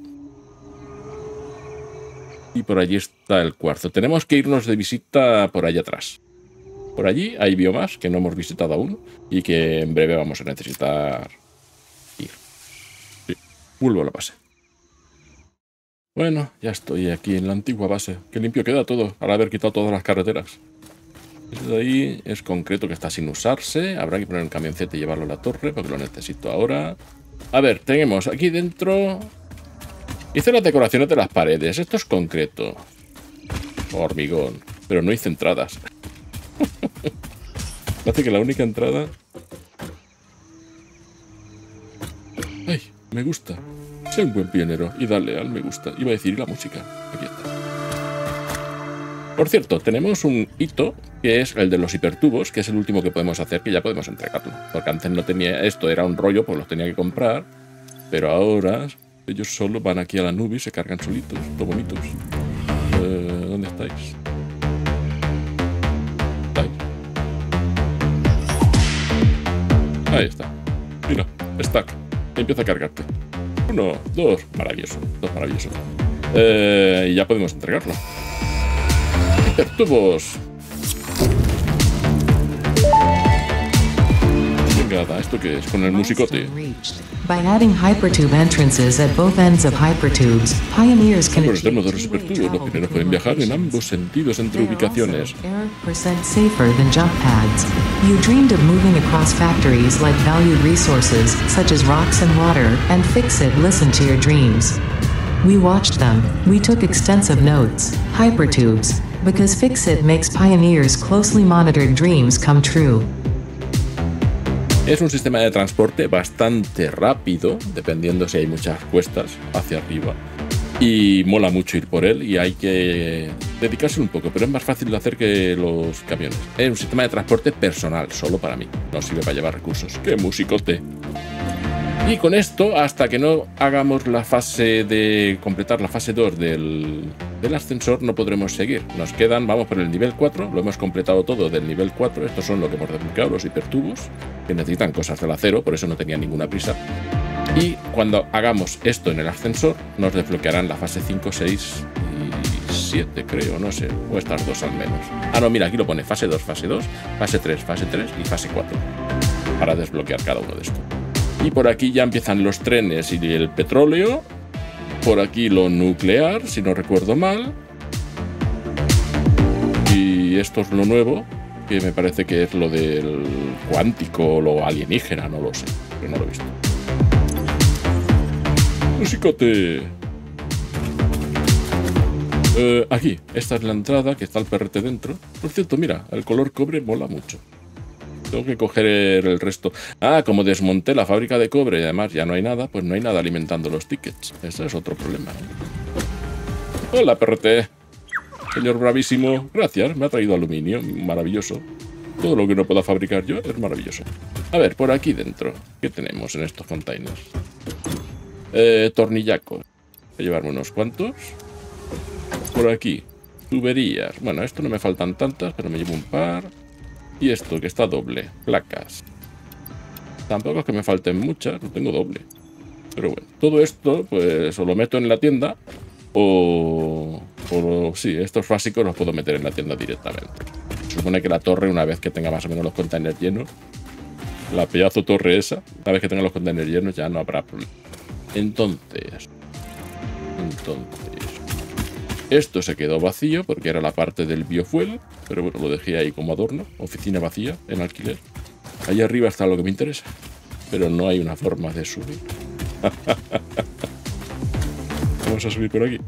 [SPEAKER 1] Y por allí está el cuarzo. Tenemos que irnos de visita por allá atrás. Por allí hay biomas que no hemos visitado aún y que en breve vamos a necesitar ir. Sí, vuelvo a la base. Bueno, ya estoy aquí en la antigua base. Qué limpio queda todo, al haber quitado todas las carreteras. Este de ahí es concreto que está sin usarse. Habrá que poner un camioncete y llevarlo a la torre porque lo necesito ahora. A ver, tenemos aquí dentro... Hice las decoraciones de las paredes. Esto es concreto. Hormigón. Pero no hice entradas. Parece que la única entrada... ¡Ay! Me gusta. Sé un buen pionero y dale al me gusta. Iba a decir la música. Aquí está. Por cierto, tenemos un hito que es el de los hipertubos, que es el último que podemos hacer, que ya podemos entregarlo. Porque antes no tenía esto, era un rollo, pues los tenía que comprar. Pero ahora ellos solo van aquí a la nube y se cargan solitos, todo bonitos. Eh, ¿Dónde estáis? ¿Estáis? Ahí está. Mira, stack. Empieza a cargarte. Uno, dos, maravilloso. Dos maravilloso. Eh, y ya podemos entregarlo. Hipertubos. Venga, ¿esto qué es? Con el musicote.
[SPEAKER 2] By adding hypertube entrances at both ends of hypertubes, pioneers can
[SPEAKER 1] Por el tema de los hipertubos, los pioneros pueden viajar en ambos sentidos entre ubicaciones.
[SPEAKER 2] percent safer than jump pads. You dreamed of moving across factories like valued resources, such as rocks and water, and Fixit listened to your dreams. We watched them. We took extensive notes. Hypertubes. Because Fixit makes pioneers' closely monitored dreams come true.
[SPEAKER 1] Es un sistema de transporte bastante rápido, dependiendo si hay muchas cuestas hacia arriba. Y mola mucho ir por él y hay que dedicarse un poco, pero es más fácil de hacer que los camiones. Es un sistema de transporte personal, solo para mí. No sirve para llevar recursos. ¡Qué musicote! Y con esto, hasta que no hagamos la fase de completar la fase dos del, del ascensor, no podremos seguir. Nos quedan, vamos por el nivel cuatro, lo hemos completado todo del nivel cuatro. Estos son lo que hemos desbloqueado, los hipertubos, que necesitan cosas del acero, por eso no tenía ninguna prisa. Y cuando hagamos esto en el ascensor, nos desbloquearán la fase cinco, seis y siete, creo, no sé, o estas dos al menos. Ah, no, mira, aquí lo pone fase dos, fase dos, fase tres, fase tres y fase cuatro, para desbloquear cada uno de estos. Y por aquí ya empiezan los trenes y el petróleo. Por aquí lo nuclear, si no recuerdo mal. Y esto es lo nuevo, que me parece que es lo del cuántico o lo alienígena, no lo sé, pero no lo he visto. ¡Musicote! Eh, aquí, esta es la entrada, que está el perrete dentro. Por cierto, mira, el color cobre mola mucho. Tengo que coger el resto. Ah, como desmonté la fábrica de cobre y además ya no hay nada, pues no hay nada alimentando los tickets. Ese es otro problema, ¿eh? Hola, perrete. Señor bravísimo. Gracias, me ha traído aluminio. Maravilloso. Todo lo que no pueda fabricar yo es maravilloso. A ver, por aquí dentro, ¿qué tenemos en estos containers? Eh, tornillacos. Voy a llevarme unos cuantos. Por aquí, tuberías. Bueno, esto no me faltan tantas, pero me llevo un par. Y esto, que está doble, placas. Tampoco es que me falten muchas, no tengo doble. Pero bueno, todo esto, pues, o lo meto en la tienda, o... o sí, estos básicos los puedo meter en la tienda directamente. Se supone que la torre, una vez que tenga más o menos los containers llenos, la pedazo torre esa, una vez que tenga los containers llenos, ya no habrá problema. Entonces... Entonces... Esto se quedó vacío porque era la parte del biofuel, pero bueno, lo dejé ahí como adorno. Oficina vacía, en alquiler. Ahí arriba está lo que me interesa, pero no hay una forma de subir. Vamos a subir por aquí.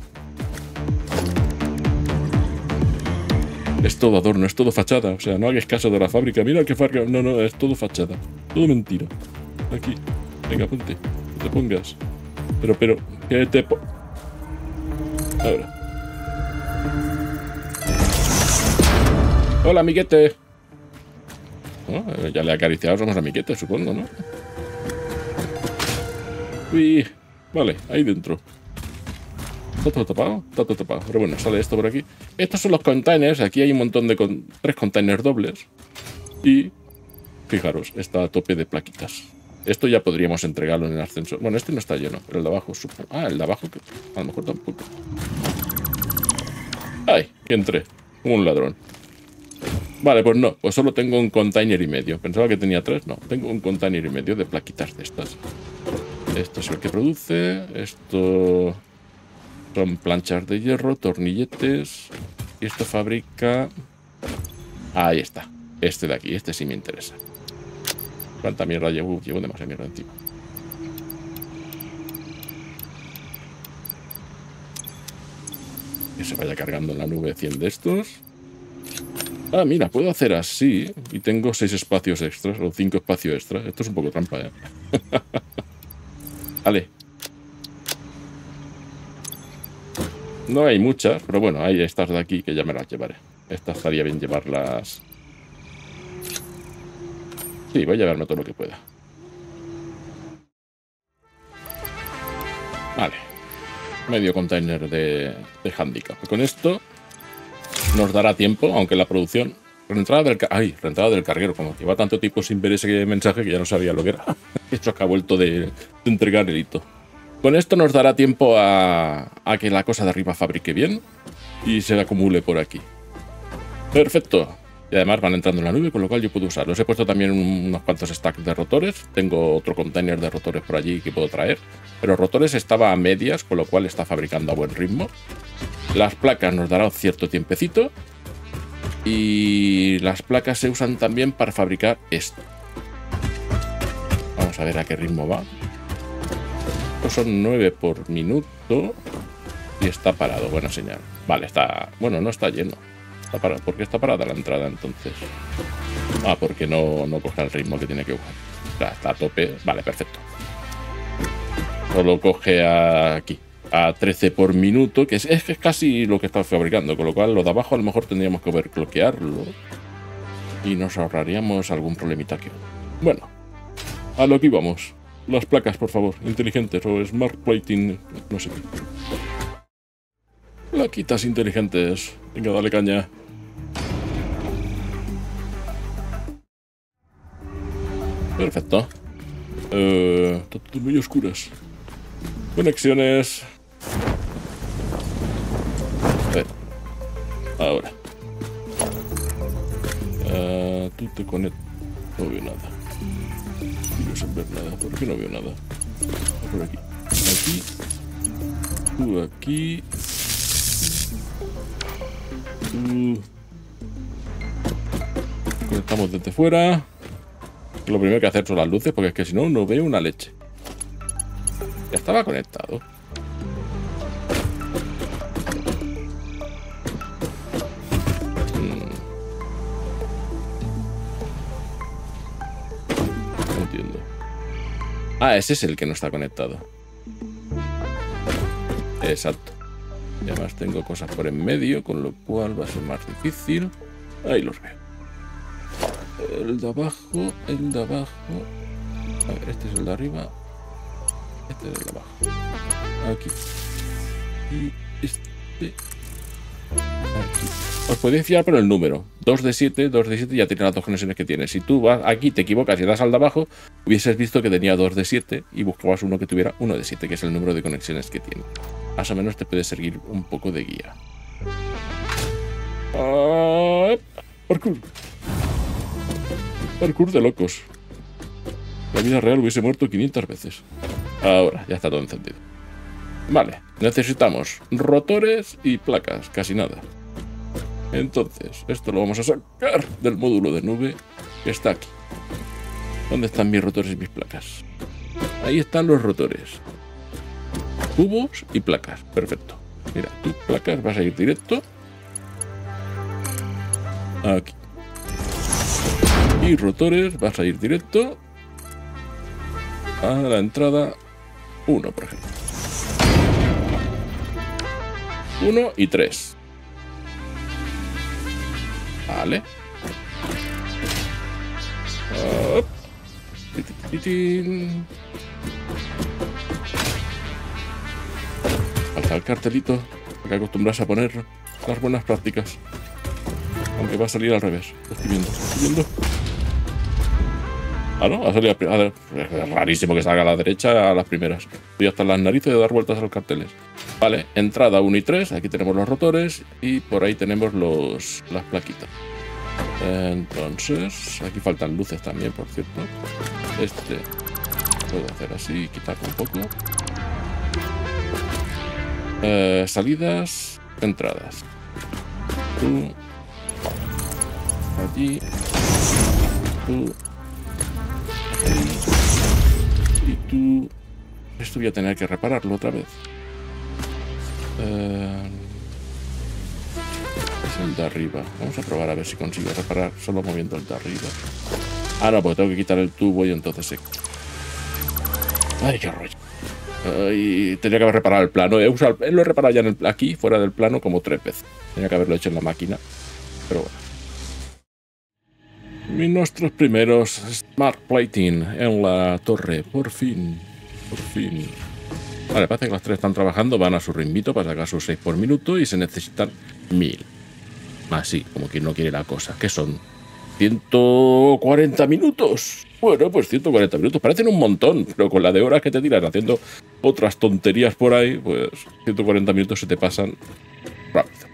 [SPEAKER 1] Es todo adorno, es todo fachada. O sea, no hagáis caso de la fábrica. Mira qué fábrica. No, no, es todo fachada. Todo mentira. Aquí. Venga, ponte. No te pongas. Pero, pero, que te po... Ahora. Hola, amiguete. Oh, ya le he acariciado, somos amiguetes, supongo, ¿no? Uy, vale, ahí dentro. ¿Está todo tapado? Está todo tapado. Pero bueno, sale esto por aquí. Estos son los containers. Aquí hay un montón de... Con... Tres containers dobles. Y... Fijaros, está a tope de plaquitas. Esto ya podríamos entregarlo en el ascensor. Bueno, este no está lleno, pero el de abajo supongo. Ah, el de abajo que... A lo mejor tampoco. ¡Ay! Que entré. Como un ladrón. Vale, pues no, pues solo tengo un container y medio. Pensaba que tenía tres, no. Tengo un container y medio de plaquitas de estas. Esto es el que produce. Esto son planchas de hierro, tornilletes. Y esto fabrica... Ahí está. Este de aquí, este sí me interesa. ¿Cuánta mierda llevo? Llevo demasiada mierda encima. Que se vaya cargando en la nube cien de estos. Ah, mira, puedo hacer así y tengo seis espacios extras o cinco espacios extras. Esto es un poco trampa, ¿eh? Vale. No hay muchas, pero bueno, hay estas de aquí que ya me las llevaré. Estas estaría bien llevarlas. Sí, voy a llevarme todo lo que pueda. Vale. Medio container de, de handicap. Con esto nos dará tiempo, aunque la producción... Reentrada del, ay, reentrada del carguero. Como lleva tanto tiempo sin ver ese mensaje que ya no sabía lo que era. Esto acá ha vuelto de, de entregar el hito. Con esto nos dará tiempo a, a que la cosa de arriba fabrique bien y se acumule por aquí. Perfecto. Y además van entrando en la nube, con lo cual yo puedo usarlos. He puesto también unos cuantos stacks de rotores. Tengo otro container de rotores por allí que puedo traer. Pero rotores estaba a medias, con lo cual está fabricando a buen ritmo. Las placas nos darán cierto tiempecito. Y las placas se usan también para fabricar esto. Vamos a ver a qué ritmo va. Estos son nueve por minuto. Y está parado, buena señal. Vale, está... Bueno, no está lleno. Está parado. ¿Por qué está parada la entrada entonces? Ah, porque no, no coge el ritmo que tiene que coger. Está, está a tope. Vale, perfecto. Solo coge aquí. A trece por minuto, que es, es, es casi lo que está fabricando, con lo cual lo de abajo a lo mejor tendríamos que overclockearlo y nos ahorraríamos algún problemita aquí. Bueno, a lo que íbamos. Las placas, por favor, inteligentes o smart plating, no sé qué. Plaquitas inteligentes. Venga, dale caña. Perfecto. Eh, todo muy oscuras. Conexiones. A ver. Ahora. Uh, tú te conectas. No veo nada. Quiero sin ver nada. ¿Por qué no veo nada? Por aquí. Aquí. Tú aquí. Tú. Conectamos desde fuera. Lo primero que hacer son las luces, porque es que si no, no veo una leche. Ya estaba conectado. Hmm. No entiendo. Ah, ese es el que no está conectado. Exacto. Y además tengo cosas por en medio, con lo cual va a ser más difícil. Ahí los veo. El de abajo, el de abajo. A ver, este es el de arriba. Este es el de abajo. Aquí. Y este. Aquí. Os podéis fiar por el número. dos de siete, dos de siete ya tiene las dos conexiones que tiene. Si tú vas aquí, te equivocas y das al de abajo, hubieses visto que tenía dos de siete y buscabas uno que tuviera uno de siete, que es el número de conexiones que tiene. Más o menos te puede servir un poco de guía. Ah, parkour. Parkour de locos. La vida real hubiese muerto quinientas veces. Ahora, ya está todo encendido. Vale, necesitamos rotores y placas, casi nada. Entonces, esto lo vamos a sacar del módulo de nube que está aquí. ¿Dónde están mis rotores y mis placas? Ahí están los rotores. Cubos y placas, perfecto. Mira, tus placas vas a ir directo aquí. Y rotores vas a ir directo a la entrada uno, por ejemplo. uno y tres. Vale. Up. Falta el cartelito para que acostumbras a poner las buenas prácticas. Aunque va a salir al revés. Lo estoy viendo, lo estoy viendo. Ah, ¿no? Ha salido a, a, es rarísimo que salga a la derecha a las primeras. Voy hasta las narices de dar vueltas a los carteles. Vale, entrada uno y tres. Aquí tenemos los rotores. Y por ahí tenemos los las plaquitas. Entonces, aquí faltan luces también, por cierto. Este puedo hacer así, quitarlo un poco. Eh, salidas, entradas. Tú. Allí. Tú. Y tú. Esto voy a tener que repararlo otra vez. Eh, es el de arriba. Vamos a probar a ver si consigo reparar solo moviendo el de arriba. Ah, no, porque tengo que quitar el tubo y entonces se... Ay, qué rollo. Ay, tenía que haber reparado el plano. He usado, lo he reparado ya en el, aquí, fuera del plano, como tres veces. Tenía que haberlo hecho en la máquina. Pero bueno. Y nuestros primeros Smart Plating en la torre. Por fin. Por fin. Vale, parece que los tres están trabajando. Van a su ritmito para sacar sus seis por minuto. Y se necesitan mil. Así, como quien no quiere la cosa. ¿Qué son? ciento cuarenta minutos. Bueno, pues ciento cuarenta minutos. Parecen un montón. Pero con la de horas que te tiras haciendo otras tonterías por ahí, pues ciento cuarenta minutos se te pasan rápido.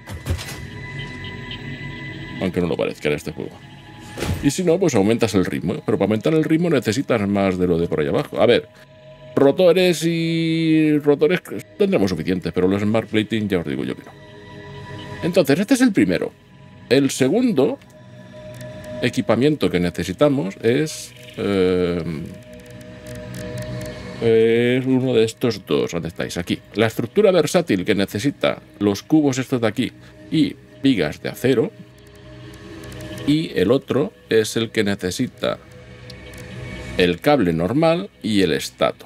[SPEAKER 1] Aunque no lo parezca en este juego. Y si no, pues aumentas el ritmo. Pero para aumentar el ritmo necesitas más de lo de por ahí abajo. A ver, rotores y rotores tendremos suficientes, pero los Smart Plating ya os digo yo que no. Entonces, este es el primero. El segundo equipamiento que necesitamos es... Eh, es uno de estos dos. ¿Dónde estáis? Aquí. La estructura versátil que necesita los cubos estos de aquí y vigas de acero. Y el otro es el que necesita el cable normal y el estator.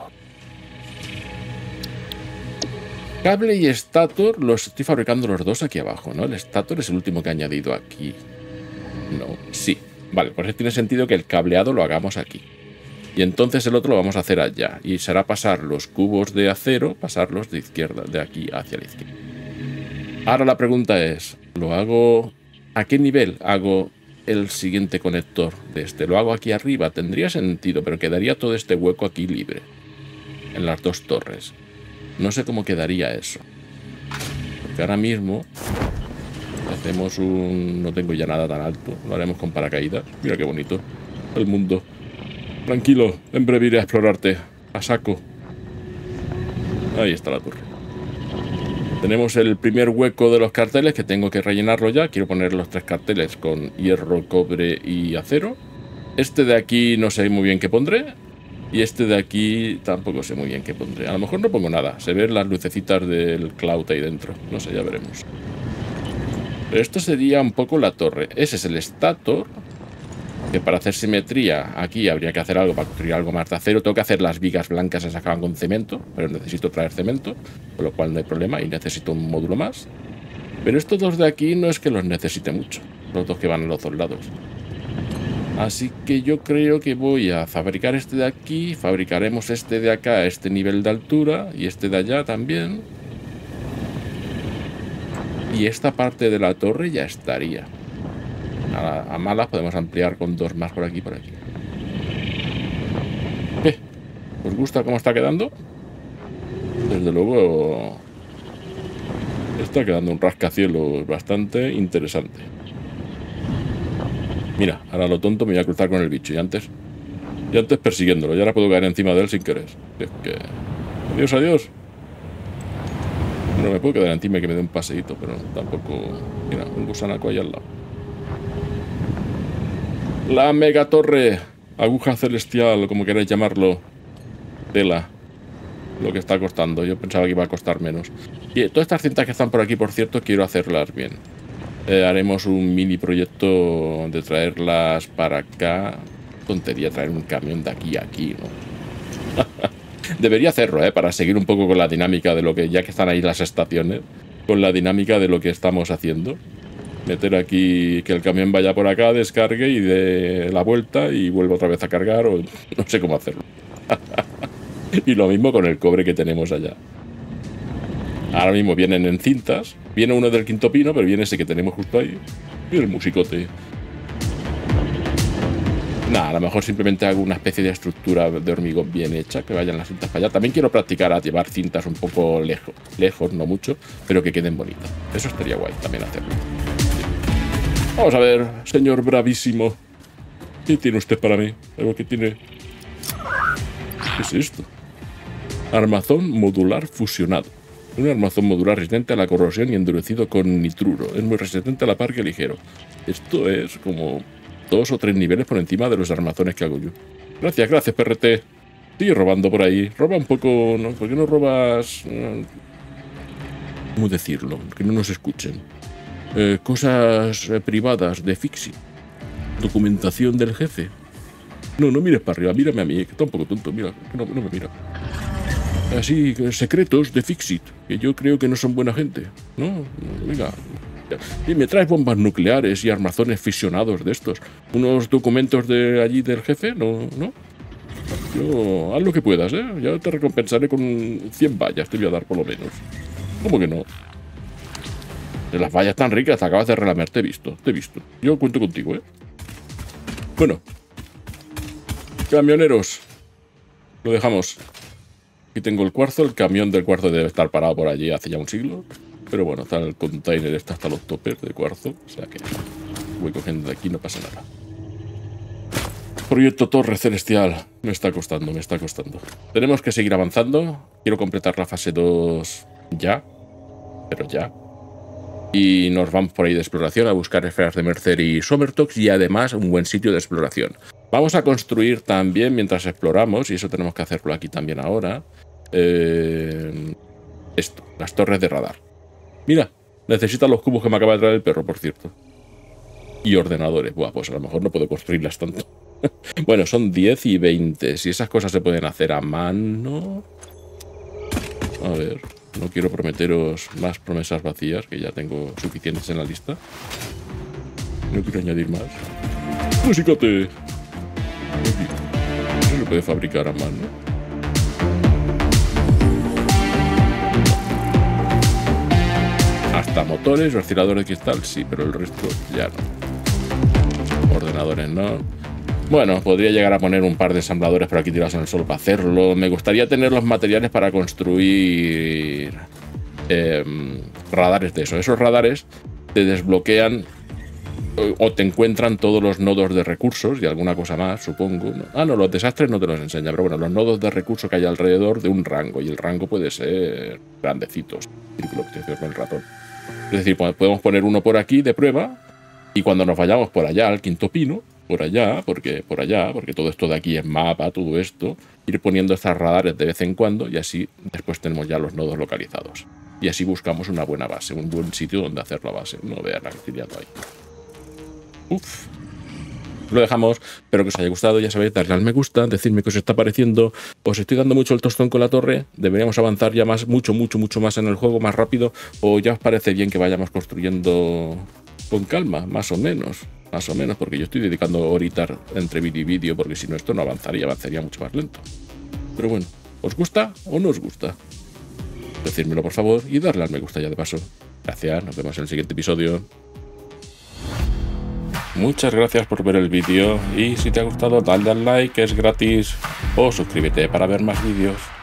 [SPEAKER 1] Cable y estator los estoy fabricando los dos aquí abajo, ¿no? El estator es el último que he añadido aquí. No, sí. Vale, pues tiene sentido que el cableado lo hagamos aquí. Y entonces el otro lo vamos a hacer allá. Y será pasar los cubos de acero, pasarlos de izquierda, de aquí hacia la izquierda. Ahora la pregunta es, ¿lo hago? ¿A qué nivel hago el siguiente conector de este? ¿Lo hago aquí arriba? Tendría sentido, pero quedaría todo este hueco aquí libre. En las dos torres. No sé cómo quedaría eso. Porque ahora mismo hacemos un... No tengo ya nada tan alto. Lo haremos con paracaídas. Mira qué bonito. El mundo. Tranquilo. En breve iré a explorarte. A saco. Ahí está la torre. Tenemos el primer hueco de los carteles que tengo que rellenarlo ya. Quiero poner los tres carteles con hierro, cobre y acero. Este de aquí no sé muy bien qué pondré. Y este de aquí tampoco sé muy bien qué pondré. A lo mejor no pongo nada. Se ven las lucecitas del cloud ahí dentro. No sé, ya veremos. Pero esto sería un poco la torre. Ese es el estator. Que para hacer simetría aquí habría que hacer algo para construir algo más de acero. Tengo que hacer las vigas blancas, se acaban con cemento. Pero necesito traer cemento. Con lo cual no hay problema. Y necesito un módulo más. Pero estos dos de aquí no es que los necesite mucho. Los dos que van a los dos lados. Así que yo creo que voy a fabricar este de aquí. Fabricaremos este de acá a este nivel de altura. Y este de allá también. Y esta parte de la torre ya estaría. A, a malas podemos ampliar con dos más por aquí y por aquí. ¿Qué? ¿Os gusta cómo está quedando? Desde luego está quedando un rascacielos bastante interesante. Mira, ahora lo tonto me voy a cruzar con el bicho. Y antes, y antes persiguiéndolo. Y ahora puedo caer encima de él sin querer. Es que... Adiós, adiós. No me puedo quedar encima y que me dé un paseíto, pero tampoco... Mira, un gusanaco ahí al lado. La megatorre. Aguja celestial, como queráis llamarlo. Tela. Lo que está costando. Yo pensaba que iba a costar menos. Y todas estas cintas que están por aquí, por cierto, quiero hacerlas bien. Eh, haremos un mini proyecto de traerlas para acá. Tontería traer un camión de aquí a aquí, ¿no? Debería hacerlo, ¿eh? Para seguir un poco con la dinámica de lo que... Ya que están ahí las estaciones. Con la dinámica de lo que estamos haciendo. Meter aquí... Que el camión vaya por acá, descargue y dé la vuelta y vuelva otra vez a cargar. O no sé cómo hacerlo. Y lo mismo con el cobre que tenemos allá. Ahora mismo vienen en cintas. Viene uno del quinto pino, pero viene ese que tenemos justo ahí. Mira el musicote. Nada, a lo mejor simplemente hago una especie de estructura de hormigón bien hecha, que vayan las cintas para allá. También quiero practicar a llevar cintas un poco lejos, lejos, no mucho, pero que queden bonitas. Eso estaría guay también hacerlo. Vamos a ver, señor bravísimo. ¿Qué tiene usted para mí? ¿Algo que tiene? ¿Qué es esto? Armazón modular fusionado. Un armazón modular resistente a la corrosión y endurecido con nitruro. Es muy resistente a la parque ligero. Esto es como dos o tres niveles por encima de los armazones que hago yo. Gracias, gracias, P R T. Sigue robando por ahí. Roba un poco... ¿no? ¿Por qué no robas...? ¿Cómo decirlo? Que no nos escuchen. Eh, cosas eh, privadas de Fixit. Documentación del jefe. No, no mires para arriba. Mírame a mí, que está un poco tonto. Mira, que no, no me mira. Así, secretos de Fixit, que yo creo que no son buena gente, ¿no? Venga, Y me traes bombas nucleares y armazones fisionados de estos. ¿Unos documentos de allí del jefe? No, no. Yo, haz lo que puedas, ¿eh? Ya te recompensaré con cien vallas, te voy a dar por lo menos. ¿Cómo que no? De las vallas tan ricas, te acabas de relamer, te he visto, te he visto. Yo cuento contigo, ¿eh? Bueno. Camioneros. Lo dejamos. Aquí tengo el cuarzo, el camión del cuarzo debe estar parado por allí hace ya un siglo. Pero bueno, está el container, está hasta los toppers de cuarzo. O sea que voy cogiendo de aquí, no pasa nada. Proyecto Torre Celestial. Me está costando, me está costando. Tenemos que seguir avanzando. Quiero completar la fase dos ya. Pero ya. Y nos vamos por ahí de exploración a buscar esferas de Mercer y Somertox y además un buen sitio de exploración. Vamos a construir también mientras exploramos, y eso tenemos que hacerlo aquí también ahora, eh, esto, las torres de radar. Mira, necesitan los cubos que me acaba de traer el perro, por cierto. Y ordenadores. Buah, pues a lo mejor no puedo construirlas tanto. Bueno, son diez y veinte. Si esas cosas se pueden hacer a mano... A ver... No quiero prometeros más promesas vacías, que ya tengo suficientes en la lista. No quiero añadir más. ¡Musícate! No se puede fabricar a mano. Hasta motores, respiradores de cristal, sí, pero el resto ya no. Ordenadores no. Bueno, podría llegar a poner un par de ensambladores por aquí tirados en el suelo para hacerlo. Me gustaría tener los materiales para construir eh, radares de eso. Esos radares te desbloquean o te encuentran todos los nodos de recursos y alguna cosa más, supongo. Ah, no, los desastres no te los enseña, pero bueno, los nodos de recursos que hay alrededor de un rango. Y el rango puede ser grandecitos. Círculo que te con el ratón. Es decir, podemos poner uno por aquí de prueba y cuando nos vayamos por allá al quinto pino, por allá, porque por allá, porque todo esto de aquí es mapa, todo esto, ir poniendo estas radares de vez en cuando y así después tenemos ya los nodos localizados. Y así buscamos una buena base, un buen sitio donde hacer la base. No vean la que ahí. Uf. Lo dejamos, espero que os haya gustado, ya sabéis, darle al me gusta, decirme qué os está pareciendo. Os estoy dando mucho el tostón con la torre, deberíamos avanzar ya más, mucho, mucho, mucho más en el juego, más rápido, o ya os parece bien que vayamos construyendo con calma, más o menos. Más o menos, porque yo estoy dedicando horitas entre vídeo y vídeo, porque si no esto no avanzaría, avanzaría mucho más lento. Pero bueno, ¿os gusta o no os gusta? Decírmelo por favor y darle al me gusta ya de paso. Gracias, nos vemos en el siguiente episodio. Muchas gracias por ver el vídeo y si te ha gustado dale al like, que es gratis, o suscríbete para ver más vídeos.